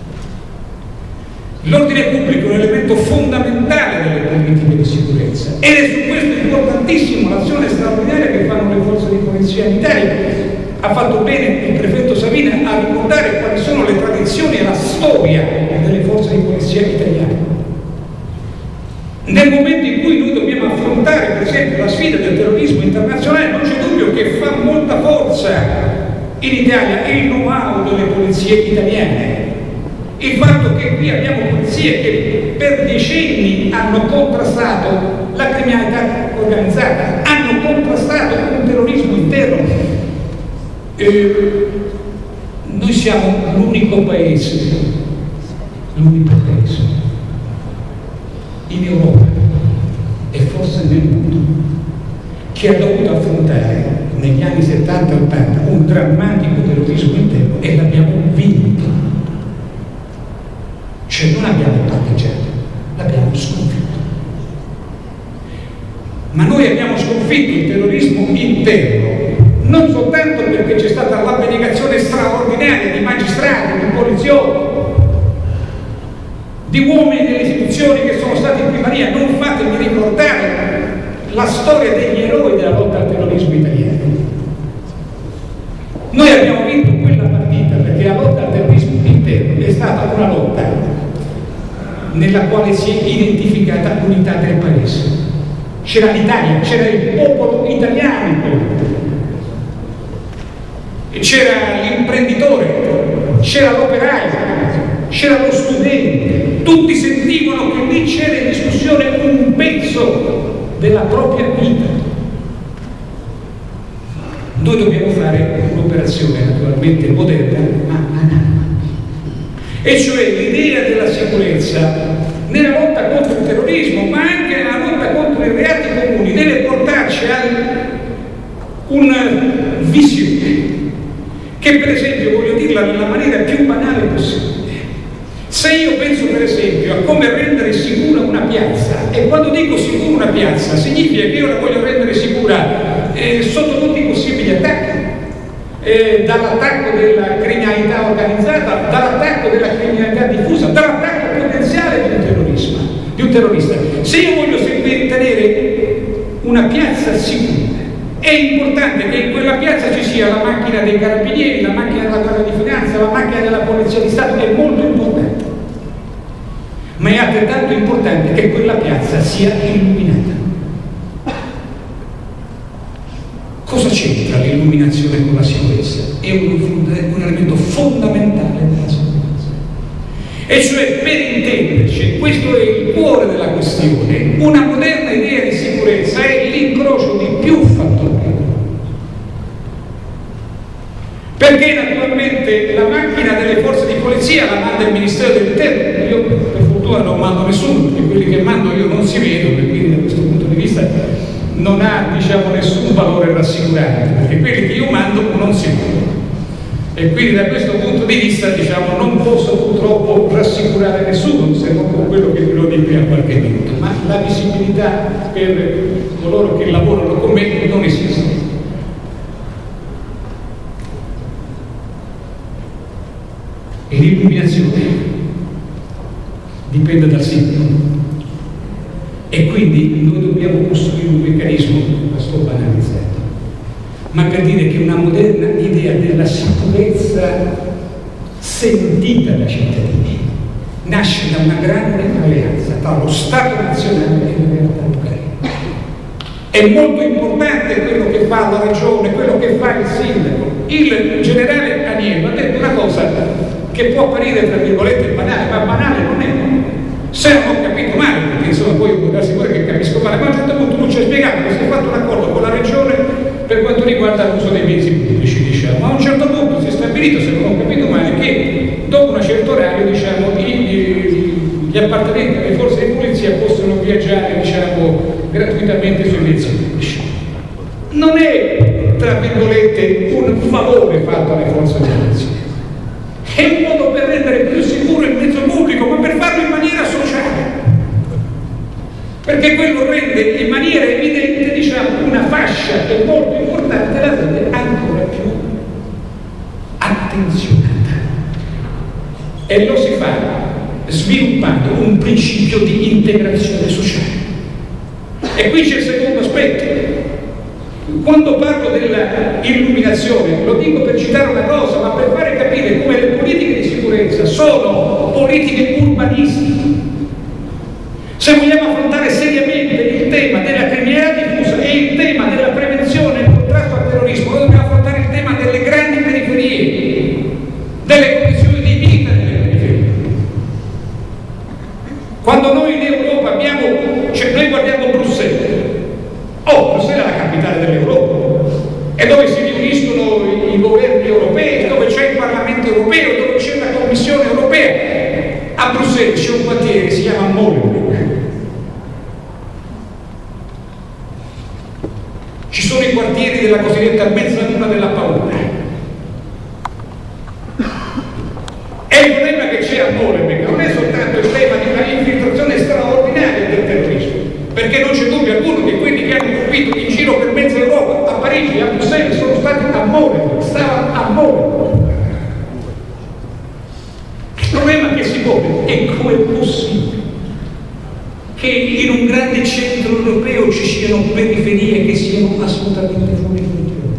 L'ordine pubblico è un elemento fondamentale delle politiche di sicurezza ed è su questo importantissimo l'azione straordinaria che fanno le forze di polizia in Italia. Ha fatto bene il prefetto Savina a ricordare quali sono le tradizioni e la storia delle forze di polizia italiane. Nel momento in cui noi dobbiamo affrontare per esempio la sfida del terrorismo internazionale, non c'è dubbio che fa molta forza in Italia il know-how delle polizie italiane. Il fatto che qui abbiamo polizie che per decenni hanno contrastato la criminalità organizzata, hanno contrastato un terrorismo interno. Eh, noi siamo l'unico paese, l'unico paese in Europa e forse nel mondo che ha dovuto affrontare negli anni settanta ottanta un drammatico terrorismo interno e l'abbiamo vinto. Cioè non abbiamo patteggiato, l'abbiamo sconfitto. Ma noi abbiamo sconfitto il terrorismo interno non soltanto perché c'è stata l'abnegazione straordinaria di magistrati, di poliziotti, di uomini delle istituzioni che sono stati in prima linea. Non fatemi ricordare la storia degli eroi della lotta al terrorismo italiano. Noi abbiamo vinto quella partita perché la lotta al terrorismo interno è stata una lotta nella quale si è identificata l'unità del paese. C'era l'Italia, c'era il popolo italiano in quel momento. C'era l'imprenditore, c'era l'operaio, c'era lo studente, tutti sentivano che lì c'era in discussione un pezzo della propria vita. Noi dobbiamo fare un'operazione naturalmente moderna, ma analoga. E cioè l'idea della sicurezza nella lotta contro il terrorismo, ma anche nella lotta contro i reati comuni, deve portarci a una visione che, per esempio, voglio dirla nella maniera più banale possibile. Se io penso per esempio a come rendere sicura una piazza, e quando dico sicura una piazza significa che io la voglio rendere sicura eh, sotto tutti i possibili attacchi, eh, dall'attacco della criminalità organizzata, dall'attacco della criminalità diffusa, dall'attacco potenziale di un terrorismo, di un terrorista. Se io voglio tenere una piazza sicura, è importante che in quella piazza ci sia la macchina dei carabinieri, la macchina della Guardia di Finanza, la macchina della Polizia di Stato, che è molto importante. Ma è altrettanto importante che quella piazza sia illuminata. Cosa c'entra l'illuminazione con la sicurezza? È un, un elemento fondamentale della sicurezza. E cioè, per intenderci, questo è il cuore della questione, una moderna idea di sicurezza è l'incrocio di più fattori. Perché naturalmente la macchina delle forze di polizia la manda il Ministero dell'Interno, io per fortuna non mando nessuno, perché quelli che mando io non si vedono, e quindi da questo punto di vista non ha, diciamo, nessun valore rassicurante, perché quelli che io mando non si vedono. E quindi da questo punto di vista, diciamo, non posso purtroppo rassicurare nessuno, se non con quello che dirò di qui a qualche minuto, ma la visibilità per coloro che lavorano con me non esiste. E l'illuminazione dipende dal sindaco. E quindi noi dobbiamo costruire un meccanismo, la sto banalizzando, ma per dire che una moderna idea della sicurezza sentita dai cittadini nasce da una grande alleanza tra lo Stato nazionale e le realtà locali. È molto importante quello che fa la regione, quello che fa il sindaco. Il generale Aniello ha detto una cosa che può apparire, tra virgolette, banale, ma banale non è. Se non ho capito male, perché insomma poi può darsi pure che capisco male, ma a un certo punto lui ci ha spiegato che si è fatto un accordo con la regione per quanto riguarda l'uso dei mezzi pubblici, diciamo. A un certo punto si è stabilito, se non ho capito male, che dopo un certo orario, diciamo, gli, gli appartenenti alle forze di polizia possono viaggiare, diciamo, gratuitamente sui mezzi pubblici. Non è, tra virgolette, un favore fatto alle forze di polizia. È un modo per rendere più sicuro il mezzo pubblico, ma per farlo in maniera sociale. Perché quello rende in maniera evidente, diciamo, una fascia che è molto importante, la rende ancora più attenzionata. E lo si fa sviluppando un principio di integrazione sociale. E qui c'è il secondo aspetto. Quando parlo dell'illuminazione, lo dico per citare una cosa, ma per fare capire come le politiche di sicurezza sono politiche urbanistiche. Se vogliamo affrontare seriamente il tema della criminalità diffusa e il tema della prevenzione e il contrasto al terrorismo, noi dobbiamo affrontare il tema delle grandi periferie, delle condizioni di vita delle periferie. Quando noi in Europa abbiamo, cioè noi guardiamo Bruxelles, oh, Bruxelles è la capitale dell'Europa, è dove si riuniscono i, i governi europei, dove c'è il Parlamento europeo, dove c'è la Commissione europea. A Bruxelles c'è un quartiere che si chiama Molenbeek. Ci sono i quartieri della cosiddetta mezzaluna della paura. E il problema che c'è a Molenbeek non è soltanto il tema di una infiltrazione straordinaria del terrorismo, perché non c'è dubbio alcuno che quelli che hanno colpito in giro per mezza Europa, a Parigi, a Bruxelles, sono stati a Molenbeek, stavano a Molenbeek. Il problema che si pone è come è possibile che in un grande centro europeo ci siano periferie che siano assolutamente fuori controllo.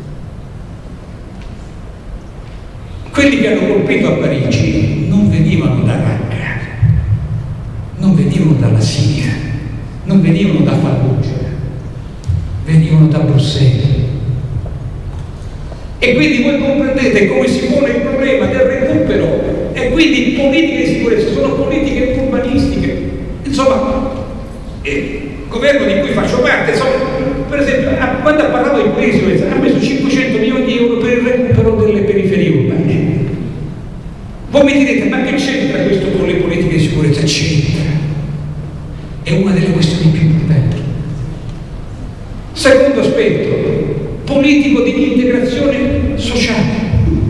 Quelli che hanno colpito a Parigi non venivano da Raqqa, non venivano dalla Siria, non venivano da Fallujah, venivano da Bruxelles. E quindi voi comprendete come si pone il problema del recupero. E quindi politiche di sicurezza sono politiche urbanistiche. Insomma, il governo di cui faccio parte, insomma, per esempio, quando ha parlato di politica di sicurezza, ha messo cinquecento milioni di euro per il recupero delle periferie urbane. Voi mi direte, ma che c'entra questo con le politiche di sicurezza? C'entra. È una delle questioni più importanti. Secondo aspetto, politico di integrazione sociale.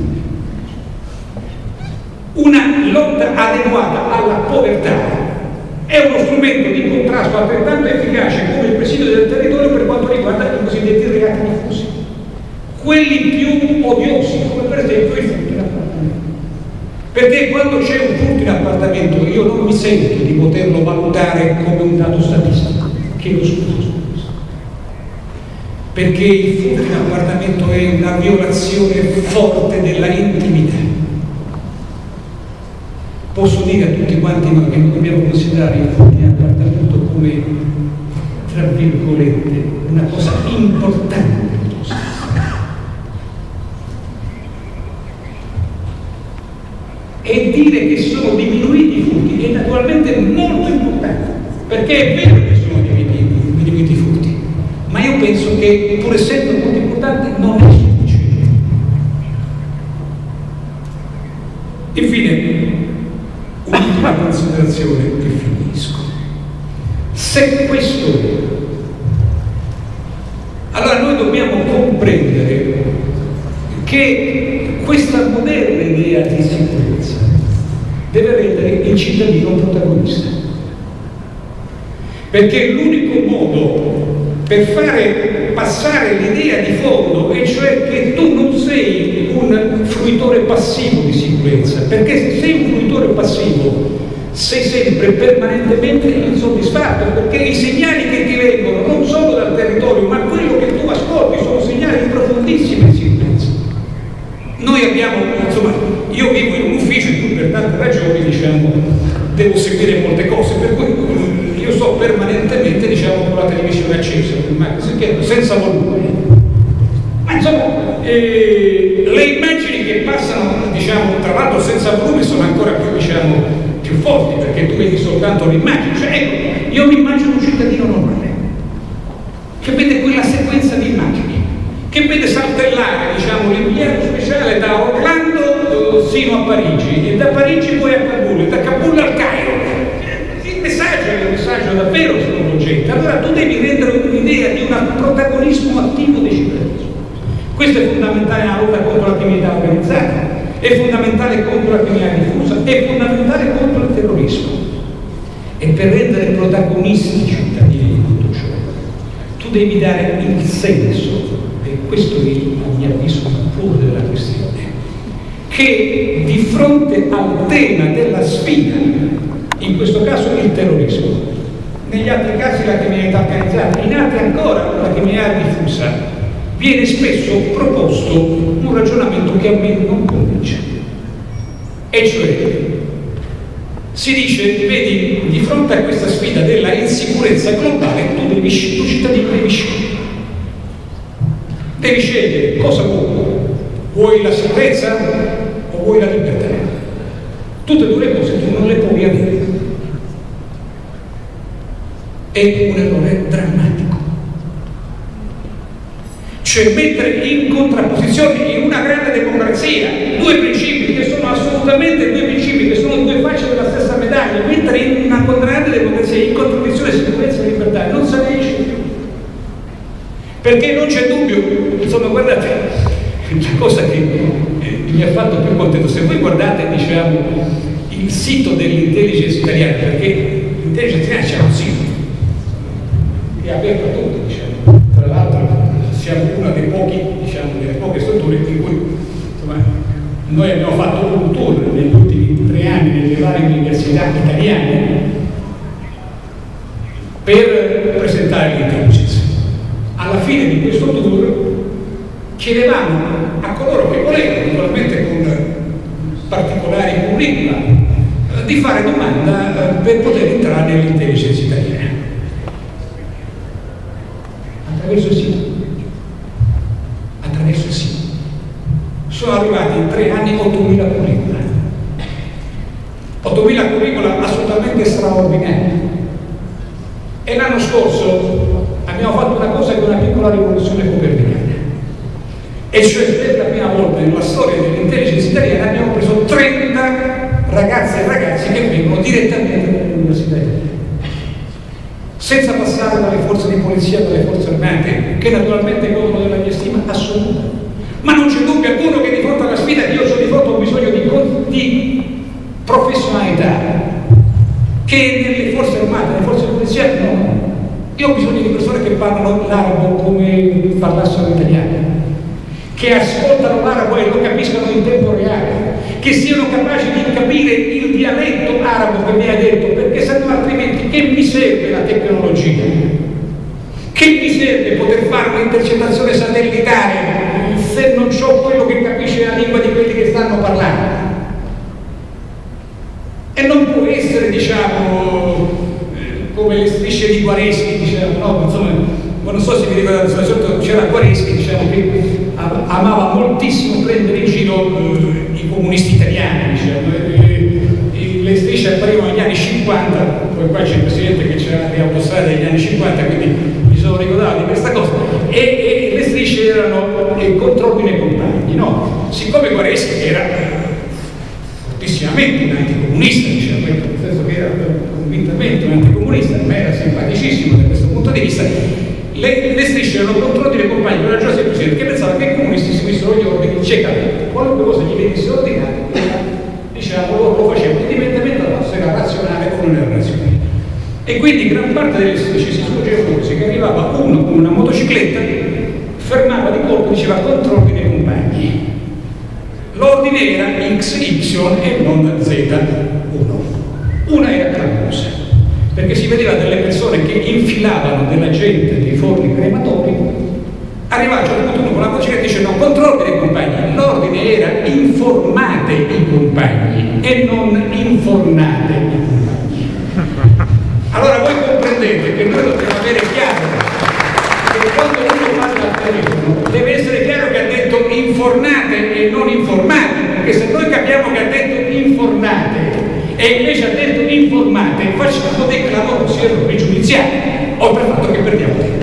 Una lotta adeguata alla povertà è uno strumento di contrasto altrettanto efficace come il presidio del territorio per quanto riguarda i cosiddetti reati diffusi, quelli più odiosi, come per esempio i furti in appartamento. Perché quando c'è un furto in appartamento io non mi sento di poterlo valutare come un dato statistico, chiedo scusa, scusa. Perché il furto in appartamento è una violazione forte della intimità. Posso dire a tutti quanti noi che non dobbiamo considerare il furto in appartamento come, tra virgolette, una cosa importante. È e dire che sono diminuiti i furti è naturalmente molto importante, perché è vero che sono diminuiti, diminuiti i furti, ma io penso che, pur essendo molto importante, non è sufficiente. Infine, un'ultima considerazione e finisco. Se questo è, allora noi dobbiamo comprendere che questa moderna idea di sicurezza deve rendere il cittadino protagonista, perché l'unico modo per fare passare l'idea di fondo, e cioè che tu non sei un fruitore passivo di sicurezza, perché se sei un fruitore passivo sei sempre permanentemente insoddisfatto, perché i segnali che ti vengono non solo dal territorio, ma quello che tu ascolti sono segnali di profondissima sicurezza. Noi abbiamo, insomma, io vivo in un ufficio in cui per tante ragioni, diciamo, devo seguire molte cose, per cui io sto permanentemente, diciamo, con la televisione accesa, senza volume. Ma insomma, eh, le immagini che passano, diciamo, tra l'altro senza volume sono ancora più, diciamo, più forti, perché tu vedi soltanto l'immagine. Cioè, ecco, io mi immagino un cittadino normale che vede quella sequenza di immagini, che vede saltellare, diciamo, l'inviato speciale da Orlando eh, sino a Parigi, e da Parigi poi a Kabul, e da Kabul al Cairo. Il messaggio è un messaggio davvero sconvolgente. Allora tu devi rendere un'idea di un protagonismo attivo dei cittadini. Questo è fondamentale nella lotta contro la criminalità organizzata, è fondamentale contro la criminalità diffusa, è fondamentale contro il terrorismo. E per rendere protagonisti i cittadini di tutto ciò, tu devi dare il senso, e questo è, a mio avviso, il cuore della questione, che di fronte al tema della sfida, in questo caso il terrorismo, negli altri casi la criminalità organizzata, in altri ancora la criminalità diffusa, viene spesso proposto un ragionamento che a me non convince. E cioè, si dice, vedi, di fronte a questa sfida della insicurezza globale, tu devi scegliere, tu cittadino devi scegliere. Devi scegliere cosa vuoi. Vuoi la sicurezza o vuoi la libertà? Tutte e due le cose tu non le puoi avere. È un errore drammatico. Cioè mettere in contrapposizione in una grande democrazia due principi che sono assolutamente due principi, che sono due facce della stessa medaglia, mettere in una grande democrazia in contrapposizione sicurezza e libertà non se ne esce più. Perché non c'è dubbio, insomma, guardate, la cosa che eh, mi ha fatto più contento, se voi guardate, diciamo, il sito dell'intelligence italiana, perché l'intelligence italiana c'è un sito che è aperto a tutti, diciamo, tra l'altro siamo una dei pochi, diciamo, delle poche strutture in cui, insomma, noi abbiamo fatto un tour negli ultimi tre anni nelle varie università italiane per presentare l'intelligence. Alla fine di questo tour chiedevamo a coloro che volevano, naturalmente con particolari curricula, di fare domanda per poter entrare nell'intelligence italiana attraverso il sito. Attraverso il sito. Sono arrivati in tre anni ottomila curricula. ottomila curricula assolutamente straordinari. E l'anno scorso abbiamo fatto una cosa che è una piccola rivoluzione copernicana. E cioè per la prima volta nella storia dell'intelligence italiana abbiamo preso trenta ragazze e ragazzi che vengono direttamente dall'università italiana, senza passare dalle forze di polizia, dalle forze armate, che naturalmente godono della mia stima assoluta. Ma non c'è dubbio alcuno che di fronte alla sfida che io ho di fronte ho bisogno di, di professionalità, che nelle forze armate, nelle forze di polizia no. Io ho bisogno di persone che parlano l'arabo come parlassero l'italiano, che ascoltano l'arabo e lo capiscano in tempo reale, che siano capaci di capire il dialetto arabo che mi hai detto, perché se no altrimenti che mi serve la tecnologia? Che mi serve poter fare un'intercettazione satellitare se non ho quello che capisce la lingua di quelli che stanno parlando? E non può essere, diciamo, come le strisce di Guareschi, diciamo, no, insomma, non so se vi ricordate, c'era Guareschi, diciamo, che amava moltissimo prendere in giro eh, i comunisti italiani, diciamo, eh, strisce apparivano negli anni cinquanta, poi qua c'è il presidente che c'era le autostrade degli anni cinquanta, quindi mi sono ricordato di questa cosa, e, e le strisce erano eh, contrordine e compagni, no? Siccome Quareschi era fortissimamente un anticomunista, diciamo, nel senso che era convintamente un anticomunista, ma era simpaticissimo da questo punto di vista, le, le strisce erano contrordine e compagni per la ragione semplice, perché pensava che i comunisti seguissero gli ordini ciecamente, qualunque cosa gli venisse ordinato, diciamo, loro lo facevano indipendentemente dalla se era razionale o non era razionale. E quindi gran parte delle strisce si svolgeva così, che arrivava uno con una motocicletta, fermava di colpo e diceva contrordine e compagni. L'ordine era X Y e non Z uno. Una era clamorosa, perché si vedeva delle persone che infilavano della gente dei forni crematori, arrivava a un certo punto uno con la motocicletta e dice no, contrordine e compagni. L'ordine era informate i compagni e non infornate i compagni. Allora voi comprendete che noi dobbiamo avere chiaro che quando uno parla al telefono deve essere chiaro che ha detto infornate e non informate, perché se noi capiamo che ha detto infornate e invece ha detto informate, facciamo dei clamorosi errori giudiziari, oltre al fatto che perdiamo tempo.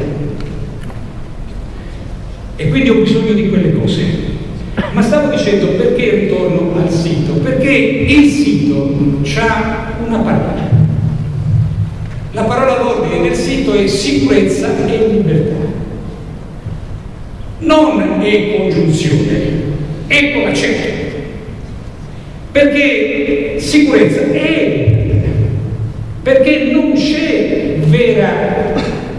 E quindi ho bisogno di quelle cose. Ma stavo dicendo perché ritorno al sito? Perché il sito ha una parola. La parola d'ordine nel sito è sicurezza e libertà. Non è congiunzione, è con l'accento. Perché sicurezza è libertà. Perché non c'è vera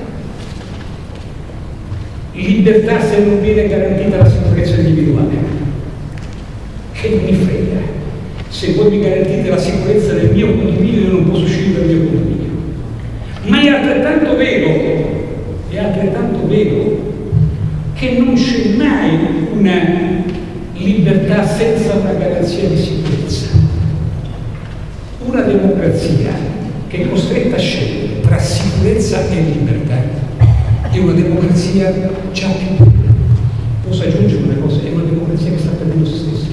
libertà se non viene garantita la sicurezza individuale. Che mi frega. Se voi mi garantite la sicurezza del mio condominio, io non posso uscire dal mio condominio. Ma è altrettanto vero, è altrettanto vero che non c'è mai una libertà senza una garanzia di sicurezza. Una democrazia che è costretta a scegliere tra sicurezza e libertà è una democrazia già più. Posso aggiungere una cosa? È una democrazia che sta perdendo se stessa.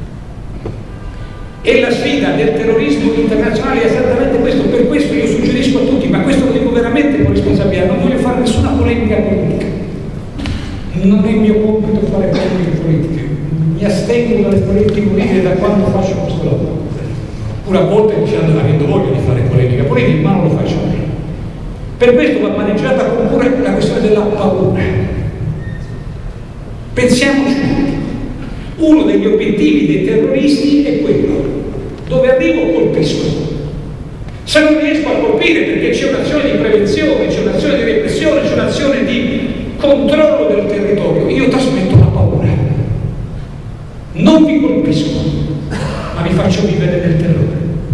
E la sfida del terrorismo internazionale è esattamente questo. Per questo io suggerisco a tutti, ma questo lo dico veramente con responsabilità, non voglio fare nessuna polemica politica. Non è il mio compito fare polemiche politiche. Mi astengo dalle polemiche politiche da quando faccio questo lavoro. Una volta dicendo avendo voglia di fare polemica politica, ma non lo faccio mai. Per questo va maneggiata con cura la questione della paura. Pensiamoci. Uno degli obiettivi dei terroristi è quello, dove arrivo colpisco. Se non riesco a colpire perché c'è un'azione di prevenzione, c'è un'azione di repressione, c'è un'azione di controllo del territorio, io trasmetto la paura. Non vi colpisco, ma vi faccio vivere nel terrore.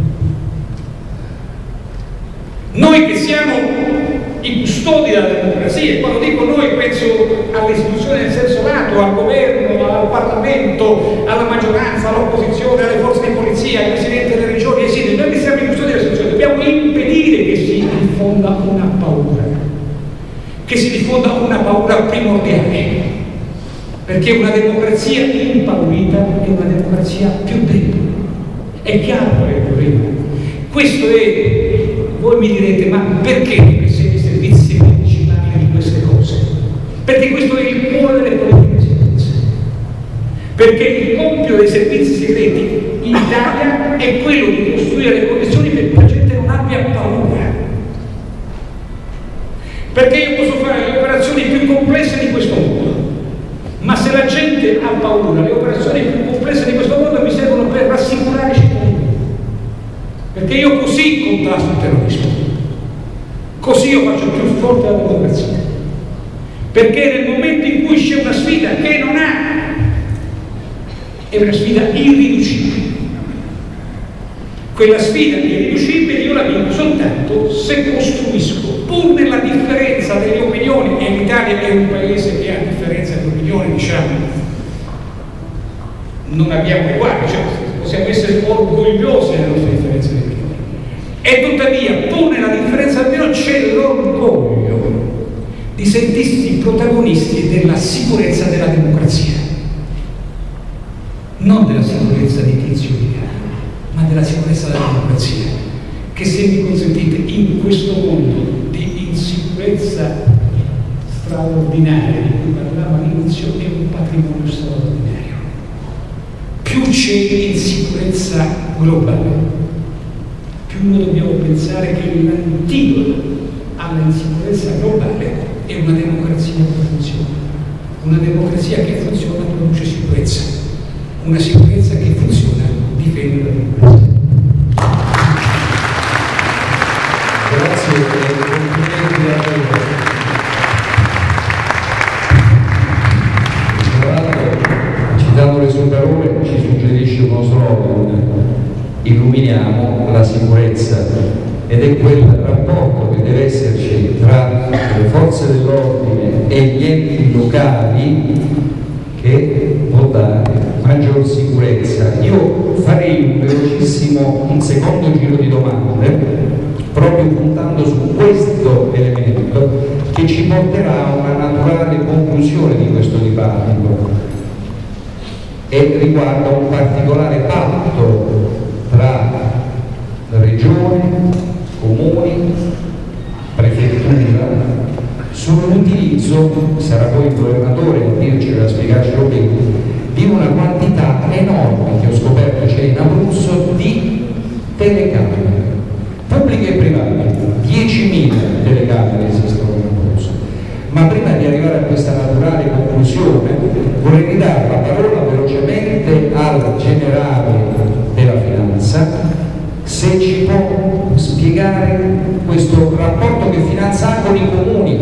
Noi che siamo i custodi della democrazia, e quando dico noi penso alle istituzioni nel senso lato, al governo, al Parlamento, alla maggioranza, all'opposizione, alle forze di polizia, ai presidenti delle regioni, ai sindaci, noi che siamo i custodi delle istituzioni, dobbiamo impedire che si diffonda una paura, che si diffonda una paura primordiale, perché una democrazia impaurita è una democrazia più debole. È chiaro qual è il problema. Questo è, voi mi direte, ma perché? Di queste cose, perché questo è il cuore delle politiche di sicurezza, perché il compito dei servizi segreti in Italia è quello di costruire le condizioni perché la gente non abbia paura, perché io posso fare le operazioni più complesse di questo mondo, ma se la gente ha paura, le operazioni più complesse di questo mondo mi servono per rassicurare i cittadini, perché io così contrasto il terrorismo. Così io faccio più forte la democrazia. Perché nel momento in cui c'è una sfida che non ha, è una sfida irriducibile. Quella sfida irriducibile io la vinco soltanto se costruisco, pur nella differenza delle opinioni, e l'Italia è un paese che ha differenza di opinioni, diciamo, non abbiamo uguali, cioè possiamo essere orgogliosi delle nostre differenze di opinioni. E tuttavia, pur nella differenza di opinione, c'è l'orgoglio di sentirsi protagonisti della sicurezza della democrazia, non della sicurezza di Tizio Emiliano, ma della sicurezza della democrazia. straordinaria di cui parlavo all'inizio è un patrimonio straordinario. Più c'è insicurezza globale, più noi dobbiamo pensare che l'antidoto alla insicurezza globale è una democrazia che funziona. Una democrazia che funziona produce sicurezza, una sicurezza che funziona difende la democrazia. Grazie e complimenti a voi. Tra l'altro, citando le sue parole, ci suggerisce uno slogan: illuminiamo la sicurezza, ed è quel rapporto che deve esserci tra le forze dell'ordine e gli enti locali che può dare maggior sicurezza. Io farei un velocissimo, un secondo giro di domande, proprio puntando su questo elemento che ci porterà a una naturale conclusione di questo dibattito, e riguarda un particolare patto tra regione, comuni, prefettura sull'utilizzo, sarà poi il governatore a dircelo e a spiegarcelo bene, di una quantità enorme che ho scoperto c'è in Abruzzo di telecamere pubbliche e private. diecimila telecamere esistono in Abruzzo. Ma prima di arrivare a questa naturale conclusione vorrei ridare la parola velocemente al generale della finanza, se ci può spiegare questo rapporto che finanza ha con i comuni.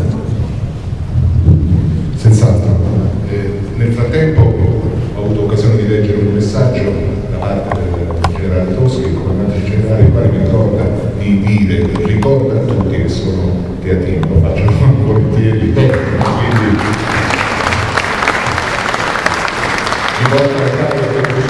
Senz'altro. Eh, nel frattempo ho avuto occasione di leggere un messaggio da parte del generale Toschi, il comandante generale, il quale mi ricorda di dire, ricorda a tutti che sono teatino, lo faccio volentieri, quindi ricorda la casa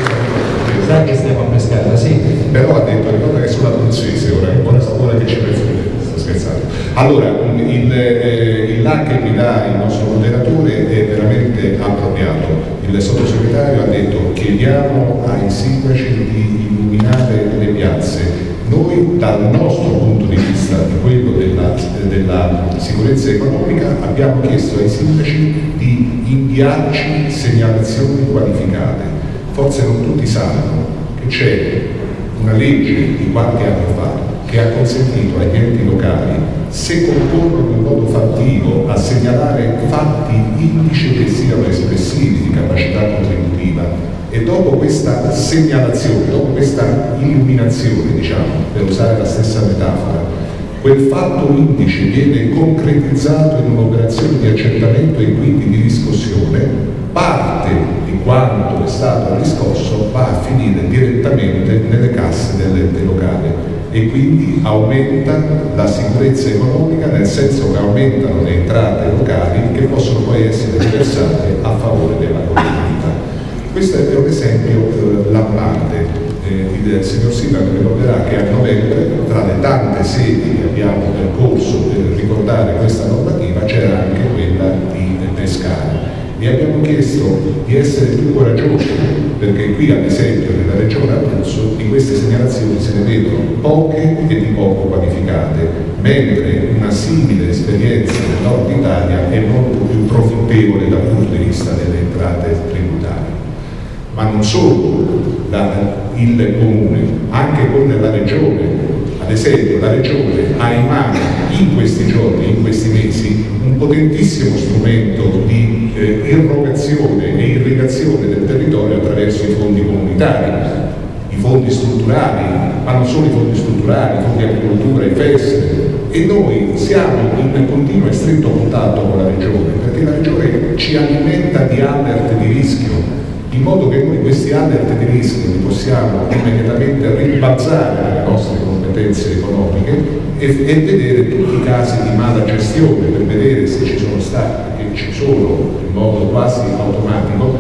che sa che stiamo a pescare, sì. Però ha detto, ricorda che sono abruzzese, ora, ora, ora che ci penso, sto scherzando. Allora, il, eh, il là che mi dà il nostro moderatore è veramente appropriato. Il sottosegretario ha detto: chiediamo ai sindaci di illuminare le piazze. Noi, dal nostro punto di vista, di quello della, della sicurezza economica, abbiamo chiesto ai sindaci di inviarci segnalazioni qualificate. Forse non tutti sanno che c'è una legge di qualche anno fa che ha consentito agli enti locali, se concorrono in modo fattivo a segnalare fatti indice che siano espressivi di capacità contributiva, e dopo questa segnalazione, dopo questa illuminazione, diciamo, per usare la stessa metafora, quel fatto indice viene concretizzato in un'operazione di accertamento e quindi di riscossione, parte di quanto è stato riscosso va a finire direttamente nelle casse dell'ente locale, e quindi aumenta la sicurezza economica, nel senso che aumentano le entrate locali che possono poi essere riversate a favore della collettività. Questo è un esempio eh, lampante. Eh, il signor Sindaco ricorderà che a novembre, tra le tante sedi che abbiamo percorso per ricordare questa normativa, c'era anche quella di Pescara. Vi abbiamo chiesto di essere più coraggiosi, perché qui, ad esempio, nella regione Abruzzo, di queste segnalazioni se ne vedono poche e di poco qualificate, mentre una simile esperienza nel nord Italia è molto più profittevole dal punto di vista delle entrate tributarie. Ma non solo la, il comune, anche con la regione. Ad esempio, la regione ha in mano in questi giorni, in questi mesi, un potentissimo strumento di eh, irrogazione e irrigazione del territorio attraverso i fondi comunitari, i fondi strutturali, ma non solo i fondi strutturali, i fondi agricoltura, i F E S, e noi siamo in continuo e stretto contatto con la regione, perché la regione ci alimenta di alert di rischio, in modo che noi questi alert di rischio li possiamo immediatamente ribalzare nelle nostre competenze economiche e, e vedere tutti i casi di mala gestione, per vedere se ci sono stati, che ci sono in modo quasi automatico,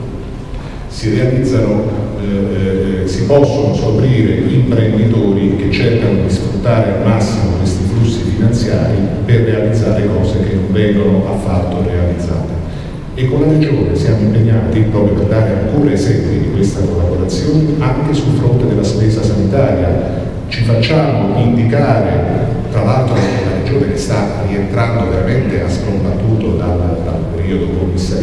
si realizzano, eh, si possono scoprire imprenditori che cercano di sfruttare al massimo questi flussi finanziari per realizzare cose che non vengono affatto realizzate. E con la Regione siamo impegnati, proprio per dare ancora esempi di questa collaborazione, anche sul fronte della spesa sanitaria. Ci facciamo indicare, tra l'altro la Regione che sta rientrando veramente a scombattuto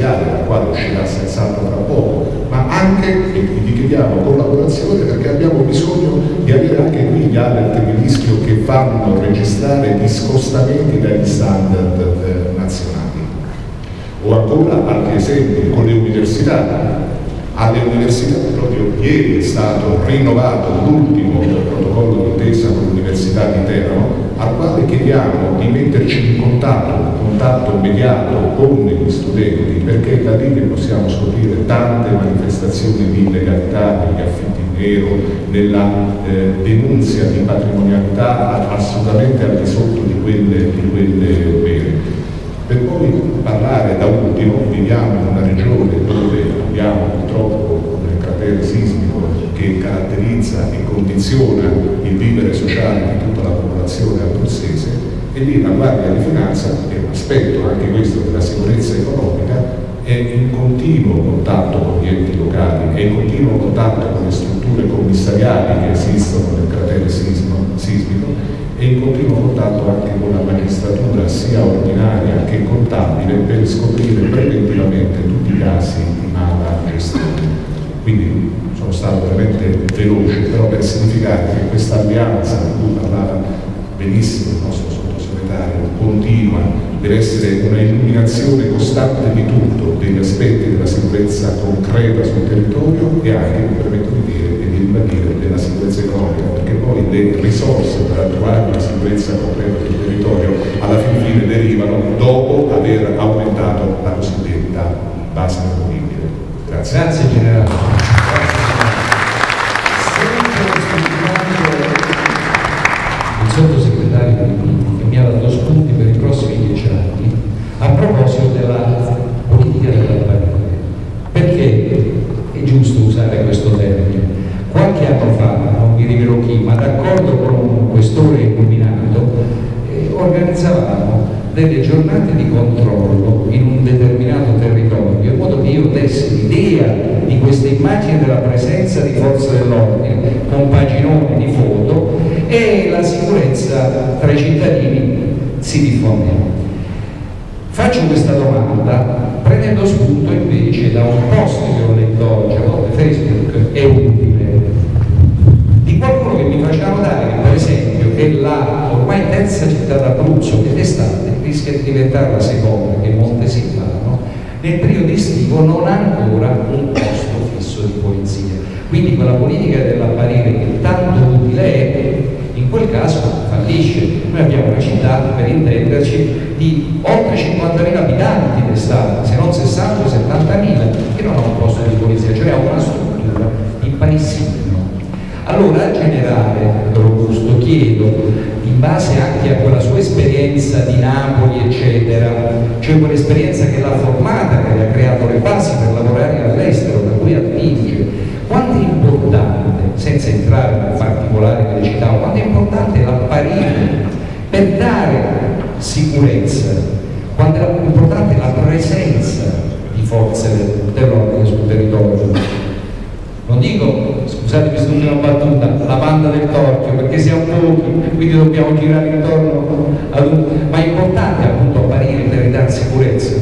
ministeriale, la quale uscirà senz'altro tra poco, ma anche, e vi chiediamo collaborazione, perché abbiamo bisogno di avere anche qui gli alert di rischio che fanno registrare discostamenti dagli standard eh, nazionali. O ancora altri esempi con le università. Alle università, proprio ieri è stato rinnovato l'ultimo protocollo d'intesa con l'Università di Teramo, al quale chiediamo di metterci in contatto, contatto immediato con gli studenti, perché è da lì che possiamo scoprire tante manifestazioni di illegalità, degli affitti in nero, nella eh, denunzia di patrimonialità assolutamente al di sotto di quelle, di quelle vere. Per poi parlare da ultimo, viviamo in una regione dove abbiamo purtroppo un cratere sismico che caratterizza e condiziona il vivere sociale di tutta la popolazione abruzzese, e lì la Guardia di Finanza, che è un aspetto anche questo della sicurezza economica, è in continuo contatto con gli enti locali, è in continuo contatto con le strutture commissariali che esistono nel cratere sismico, sismico e in continuo contatto anche con la magistratura sia ordinaria che contabile per scoprire preventivamente tutti i casi di mala gestione. Quindi sono stato veramente veloce, però per significare che questa alleanza di cui parlava benissimo il nostro sottosegretario continua, deve essere una illuminazione costante di tutto, degli aspetti della sicurezza concreta sul territorio e anche, mi permetto di dire, e di ribadire, della sicurezza economica, perché poi le risorse per attuare la sicurezza concreta sul territorio alla fine derivano dopo aver aumentato la cosiddetta base imponibile. Grazie. Grazie generale. Il sottosegretario che mi ha dato spunti per i prossimi dieci anni a proposito della politica della barriera. Perché è giusto usare questo termine? Qualche anno fa, non vi rivelo chi, ma d'accordo con un questore illuminato, eh, organizzavamo delle giornate di controllo in un determinato territorio, in modo che io dessi l'idea di queste immagini della presenza di forze dell'ordine con paginoni di foto e la sicurezza tra i cittadini si diffondeva. Faccio questa domanda prendendo spunto invece da un post che ho letto oggi, a volte Facebook è utile, di qualcuno che mi faceva notare che, per esempio, è la ormai terza città d'Abruzzo che d'estate rischia di diventare la seconda, che è Montesilvano, nel periodo estivo non ha ancora un posto fisso di polizia. Quindi quella politica della barriera che tanto utile è, in quel caso fallisce. Noi abbiamo una città, per intenderci, di oltre cinquantamila abitanti d'estate, se non sessanta o settantamila, che non ha un posto di polizia, cioè ha una struttura di paesino. Allora, generale Robusto, chiedo, in base anche a quella sua esperienza di Napoli, eccetera, cioè quell'esperienza che l'ha formata, che le ha creato le basi per lavorare all'estero, da cui attinge, quanto è importante, senza entrare nel particolare delle città, quanto è importante l'apparire per dare sicurezza, quanto è importante la presenza di forze dell'ordine sul territorio. Non dico, scusate quest'ultima battuta, la banda del torchio, perché siamo pochi, quindi dobbiamo girare intorno ad un... ma è importante appunto apparire per dare sicurezza.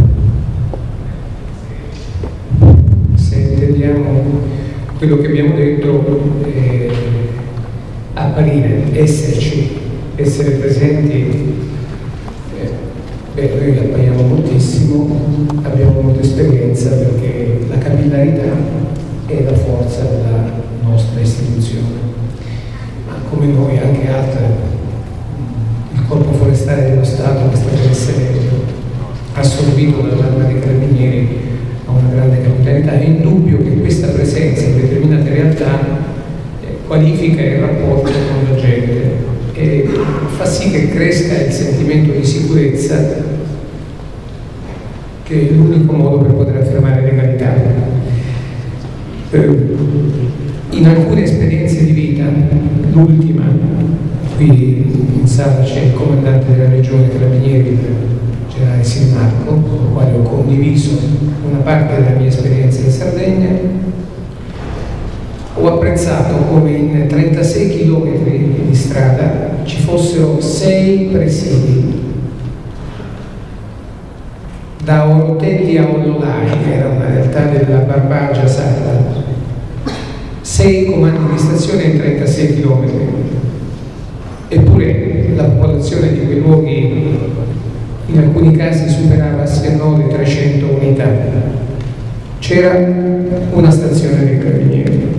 Se intendiamo quello che abbiamo detto, eh, apparire, esserci, essere presenti, eh, beh, noi appariamo moltissimo, abbiamo molta esperienza perché la capillarità è la forza della nostra istituzione, ma come noi anche altre, il Corpo Forestale dello Stato, che sta per essere assorbito dall'Arma dei Carabinieri, ha una grande capillarità. È indubbio che questa presenza in determinate realtà eh, qualifica il rapporto con la gente e fa sì che cresca il sentimento di sicurezza, che è l'unico modo per poter affermare legalità. In alcune esperienze di vita, l'ultima, qui in sala c'è il comandante della regione Carabinieri, il generale Silmarco, con il quale ho condiviso una parte della mia esperienza in Sardegna. Ho apprezzato come in trentasei chilometri di strada ci fossero sei presidi da Orotelli a Ollolai, che era una realtà della Barbagia sarda, sei comandi di stazione in trentasei chilometri. Eppure la popolazione di quei luoghi in alcuni casi superava se non le trecento unità. C'era una stazione dei carabinieri,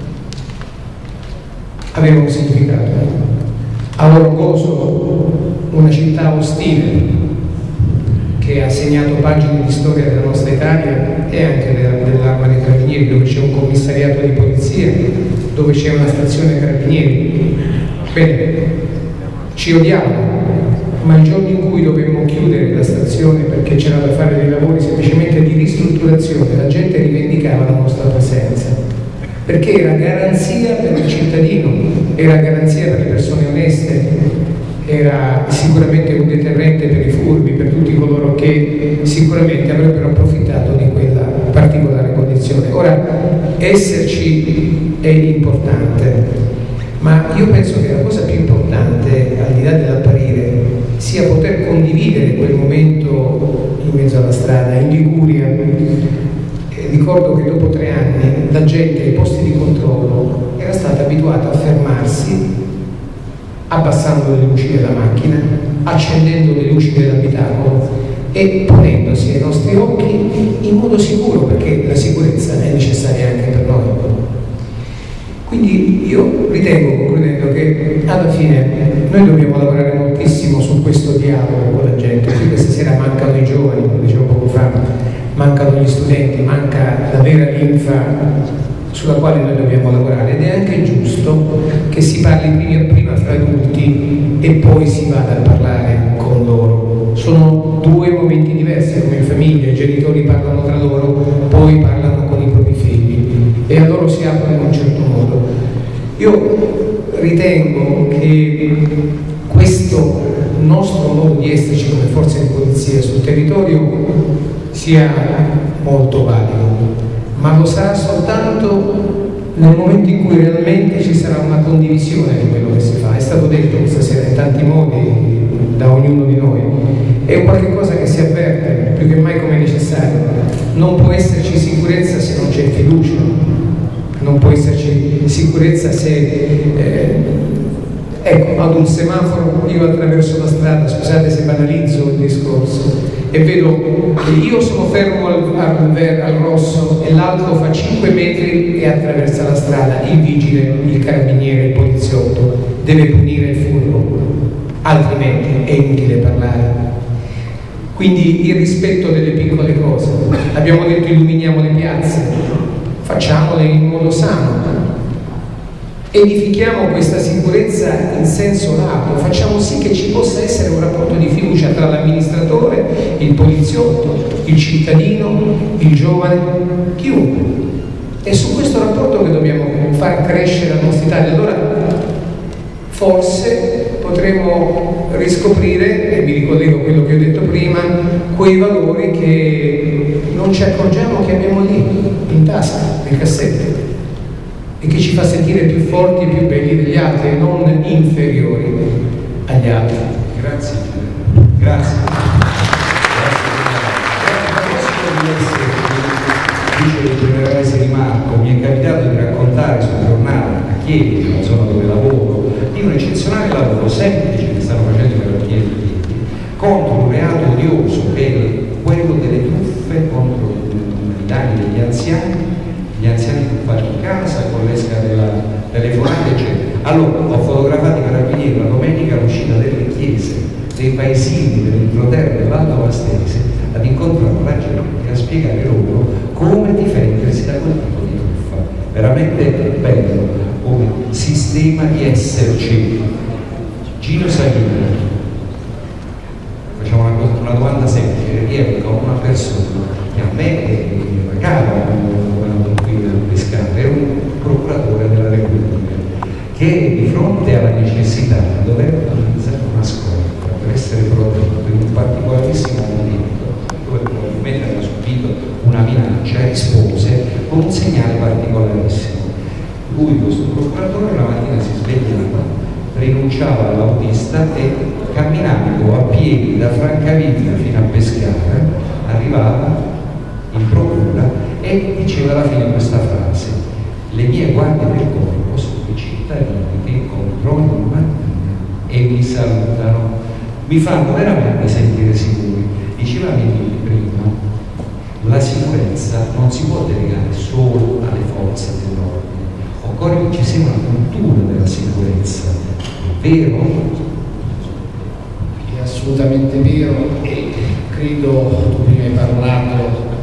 aveva un significato. A Orgoso, una città ostile che ha segnato pagine di storia della nostra Italia e anche dell'Arma dei Carabinieri, dove c'è un commissariato di polizia, dove c'è una stazione carabinieri. Bene, ci odiamo, ma il giorno in cui dovemmo chiudere la stazione perché c'era da fare dei lavori semplicemente di ristrutturazione, la gente rivendicava la nostra presenza, perché era garanzia per il cittadino, era garanzia per le persone oneste, era sicuramente un deterrente per i furbi, per tutti coloro che sicuramente avrebbero approfittato di quella particolare condizione. Ora, esserci è importante, ma io penso che la cosa più importante, al di là dell'apparire, sia poter condividere quel momento in mezzo alla strada. In Liguria, eh, ricordo che dopo tre anni la gente ai posti di controllo era stata abituata a fermarsi abbassando le luci della macchina, accendendo le luci dell'abitacolo e ponendosi ai nostri occhi in modo sicuro, perché la sicurezza è necessaria anche per noi. Quindi io ritengo, concludendo, che alla fine noi dobbiamo lavorare moltissimo su questo dialogo con la gente. Qui questa sera mancano i giovani, come dicevo poco fa, mancano gli studenti, manca la vera linfa sulla quale noi dobbiamo lavorare, ed è anche giusto che si parli prima, prima fra adulti e poi si vada a parlare con loro. Sono due momenti diversi, come in famiglia, i genitori parlano tra loro, poi parlano con i propri figli e a loro si aprono in un certo modo. Io ritengo che questo nostro modo di esserci come forze di polizia sul territorio sia molto valido, ma lo sarà soltanto nel momento in cui realmente ci sarà una condivisione di quello che si fa. È stato detto questa sera in tanti modi da ognuno di noi, è qualcosa che si avverte più che mai come necessario. Non può esserci sicurezza se non c'è fiducia, non può esserci sicurezza se eh, ecco, ad un semaforo io attraverso la strada, scusate se banalizzo il discorso, e vedo che io sono fermo al, al, al rosso e l'altro fa cinque metri e attraversa la strada, il vigile, il carabiniere, il poliziotto deve punire il furbo, altrimenti è inutile parlare. Quindi il rispetto delle piccole cose. Abbiamo detto illuminiamo le piazze, facciamole in modo sano, edifichiamo questa sicurezza in senso lato, facciamo sì che ci possa essere un rapporto di fiducia tra l'amministratore, il poliziotto, il cittadino, il giovane, chiunque. È su questo rapporto che dobbiamo far crescere la nostra Italia. Allora forse potremo riscoprire, e mi ricollego a quello che ho detto prima, quei valori che non ci accorgiamo che abbiamo lì, in tasca, nel cassetto, e che ci fa sentire più forti e più belli degli altri e non inferiori agli altri. Grazie. Grazie. Dice il generale Serimarco, mi è capitato di raccontare sul giornale a Chieti, la zona dove lavoro, di un eccezionale lavoro semplice che stanno facendo i carabinieri di Chieti contro un reato odioso che è quello delle truffe contro i danni degli anziani, gli anziani truffati in casa con l'esca della telefonata, eccetera. Allora ho fotografato i carabinieri la domenica all'uscita delle chiese, dei paesini dell'entroterra dell'Alto Vastese, ad incontrare la gente, a spiegare loro come difendersi da quel tipo di truffa. Veramente bello come sistema di esserci. Gino Savino, facciamo una, cosa, una domanda semplice, rievoca una persona che a me è cara quando qui nel pescato, è un procuratore della Repubblica che di fronte alla necessità di dover utilizzare una scorta per essere protetto in un particolarissimo momento dove probabilmente aveva subito una minaccia, rispose con un segnale particolarissimo. Lui, questo procuratore, una mattina si svegliava, rinunciava all'autista e camminava camminando a piedi da Francavilla fino a Pescara, arrivava in procura e diceva alla fine questa frase: le mie guardie del corpo sono i cittadini che incontro ogni mattina e mi salutano, mi fanno veramente sentire sicuri. Diceva Mimì prima, la sicurezza non si può delegare solo alle forze dell'ordine, occorre che ci sia una cultura della sicurezza, è vero? È assolutamente vero, e credo, tu prima hai parlato,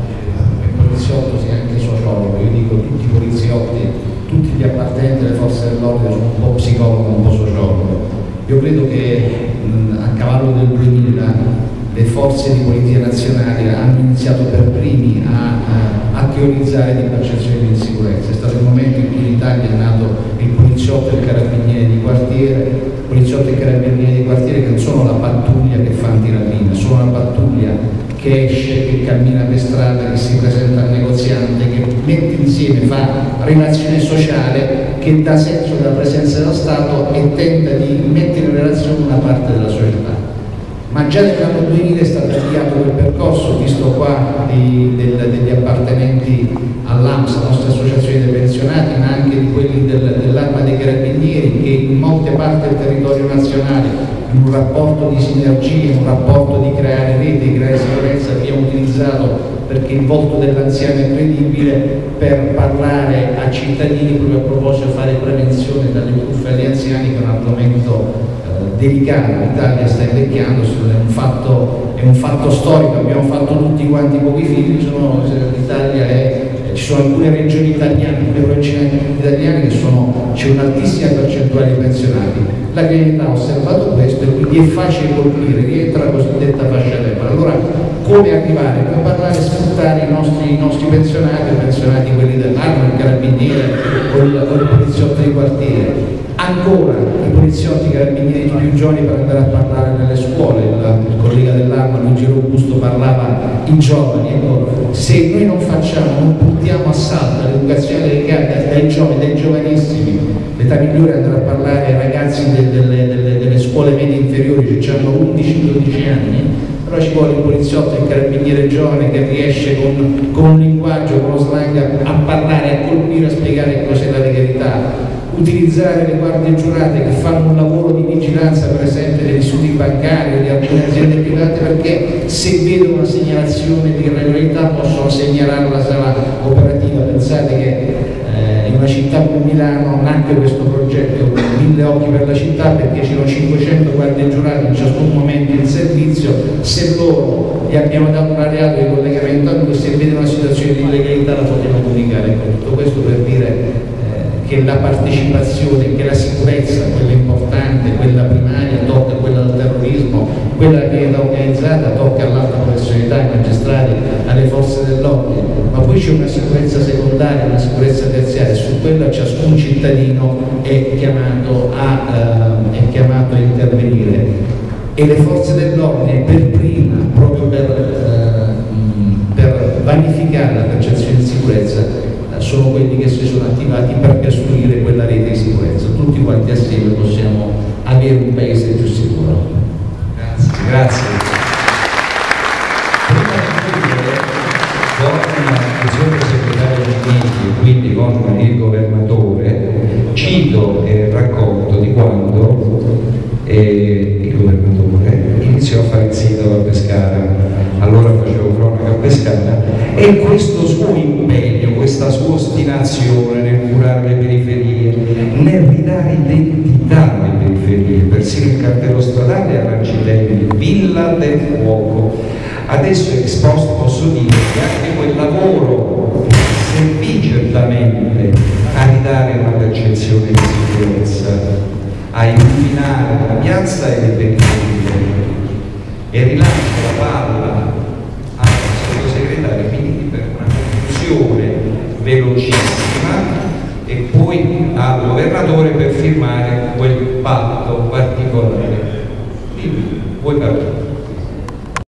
il poliziotto sia anche sociologo. Io dico tutti i poliziotti, tutti gli appartenenti alle forze dell'ordine sono un po' psicologo, un po' sociologo. Io credo che mh, a cavallo del duemila le forze di polizia nazionali hanno iniziato per primi a, a, a teorizzare di percezione di insicurezza. È stato il momento in cui in Italia è nato il poliziotto e il carabiniere di quartiere, poliziotto e carabinieri di quartiere che non sono la pattuglia che fa antirapina, sono la pattuglia che esce, che cammina per strada, che si presenta al negoziante, che mette insieme, fa relazione sociale, che dà senso della presenza dello Stato e tenta di mettere in relazione una parte della società. Ma già nell'anno duemila è stato avviato quel percorso, ho visto qua dei, del, degli appartenenti all'A M S, la nostra associazione dei pensionati, ma anche di quelli del, dell'Arma dei Carabinieri, che in molte parti del territorio nazionale, in un rapporto di sinergia, in un rapporto di creare reti, di creare sicurezza, abbiamo utilizzato, perché il volto dell'anziano è credibile, per parlare a cittadini proprio a proposito di fare prevenzione dalle truffe agli anziani, che è un argomento delicato. L'Italia sta invecchiando, è un, fatto, è un fatto storico, abbiamo fatto tutti quanti pochi figli, sono, l'Italia è, ci sono alcune regioni italiane, alcune regioni italiane che sono, c'è un'altissima percentuale di pensionati. La criminalità ha osservato questo e quindi è facile colpire, rientra la cosiddetta fascia debole. Allora come arrivare? Come parlare e sfruttare i nostri, i nostri pensionati, i pensionati quelli dell'Arma, il carabiniere o il, o il poliziotto di quartiere. Ancora i poliziotti carabinieri più giovani per andare a parlare nelle scuole, il, il collega dell'Arma Luigi Robusto parlava i giovani. Ecco, se noi non facciamo, non puntiamo a salto l'educazione legata dai giovani, dai giovanissimi, l'età migliore è andare a parlare ai ragazzi de, delle, delle, delle scuole medie inferiori, che hanno undici dodici anni, però ci vuole il poliziotto, il carabiniere giovane che riesce con, con un linguaggio, con uno slang a, a parlare, a colpire, a spiegare cos'è la legalità. Utilizzare le guardie giurate che fanno un lavoro di vigilanza, per esempio degli istituti bancari, di alcune aziende private, perché se vedono una segnalazione di irregolarità possono segnalare alla sala operativa. Pensate che eh, in una città come Milano nacque questo progetto Mille Occhi per la città, perché c'erano cinquecento guardie giurate in ciascun momento in servizio. Se loro gli abbiamo dato un alleato di collegamento a noi, se vedono una situazione di illegalità la potevano comunicare. Ecco, tutto questo per dire che la partecipazione, che la sicurezza, quella importante, quella primaria, tocca quella del terrorismo, quella che è organizzata tocca all'alta professionalità, ai magistrati, alle forze dell'ordine, ma poi c'è una sicurezza secondaria, una sicurezza terziaria, su quella ciascun cittadino è chiamato a, uh, è chiamato a intervenire, e le forze dell'ordine per prima, proprio per, uh, per vanificare la percezione di sicurezza, sono quelli che si sono attivati per costruire quella rete di sicurezza. Tutti quanti assieme possiamo avere un paese più sicuro. Grazie, grazie. Con il sottosegretario Giannini e quindi con il governatore cito il racconto di quando eh, il governatore iniziò a fare il sindaco a Pescara. Allora facevo cronaca a Pescara, e questo suo impegno, questa sua ostinazione nel curare le periferie, nel ridare identità alle periferie, persino il cartello stradale a Rangitelli, Villa del Fuoco. Adesso esposto posso dire che anche quel lavoro servì certamente a ridare una percezione di sicurezza, a illuminare la piazza e le periferie. E rilascio la palla al sottosegretario Minniti per una conclusione velocissima e poi al governatore per firmare quel patto particolare. Dimmi, vuoi parlare?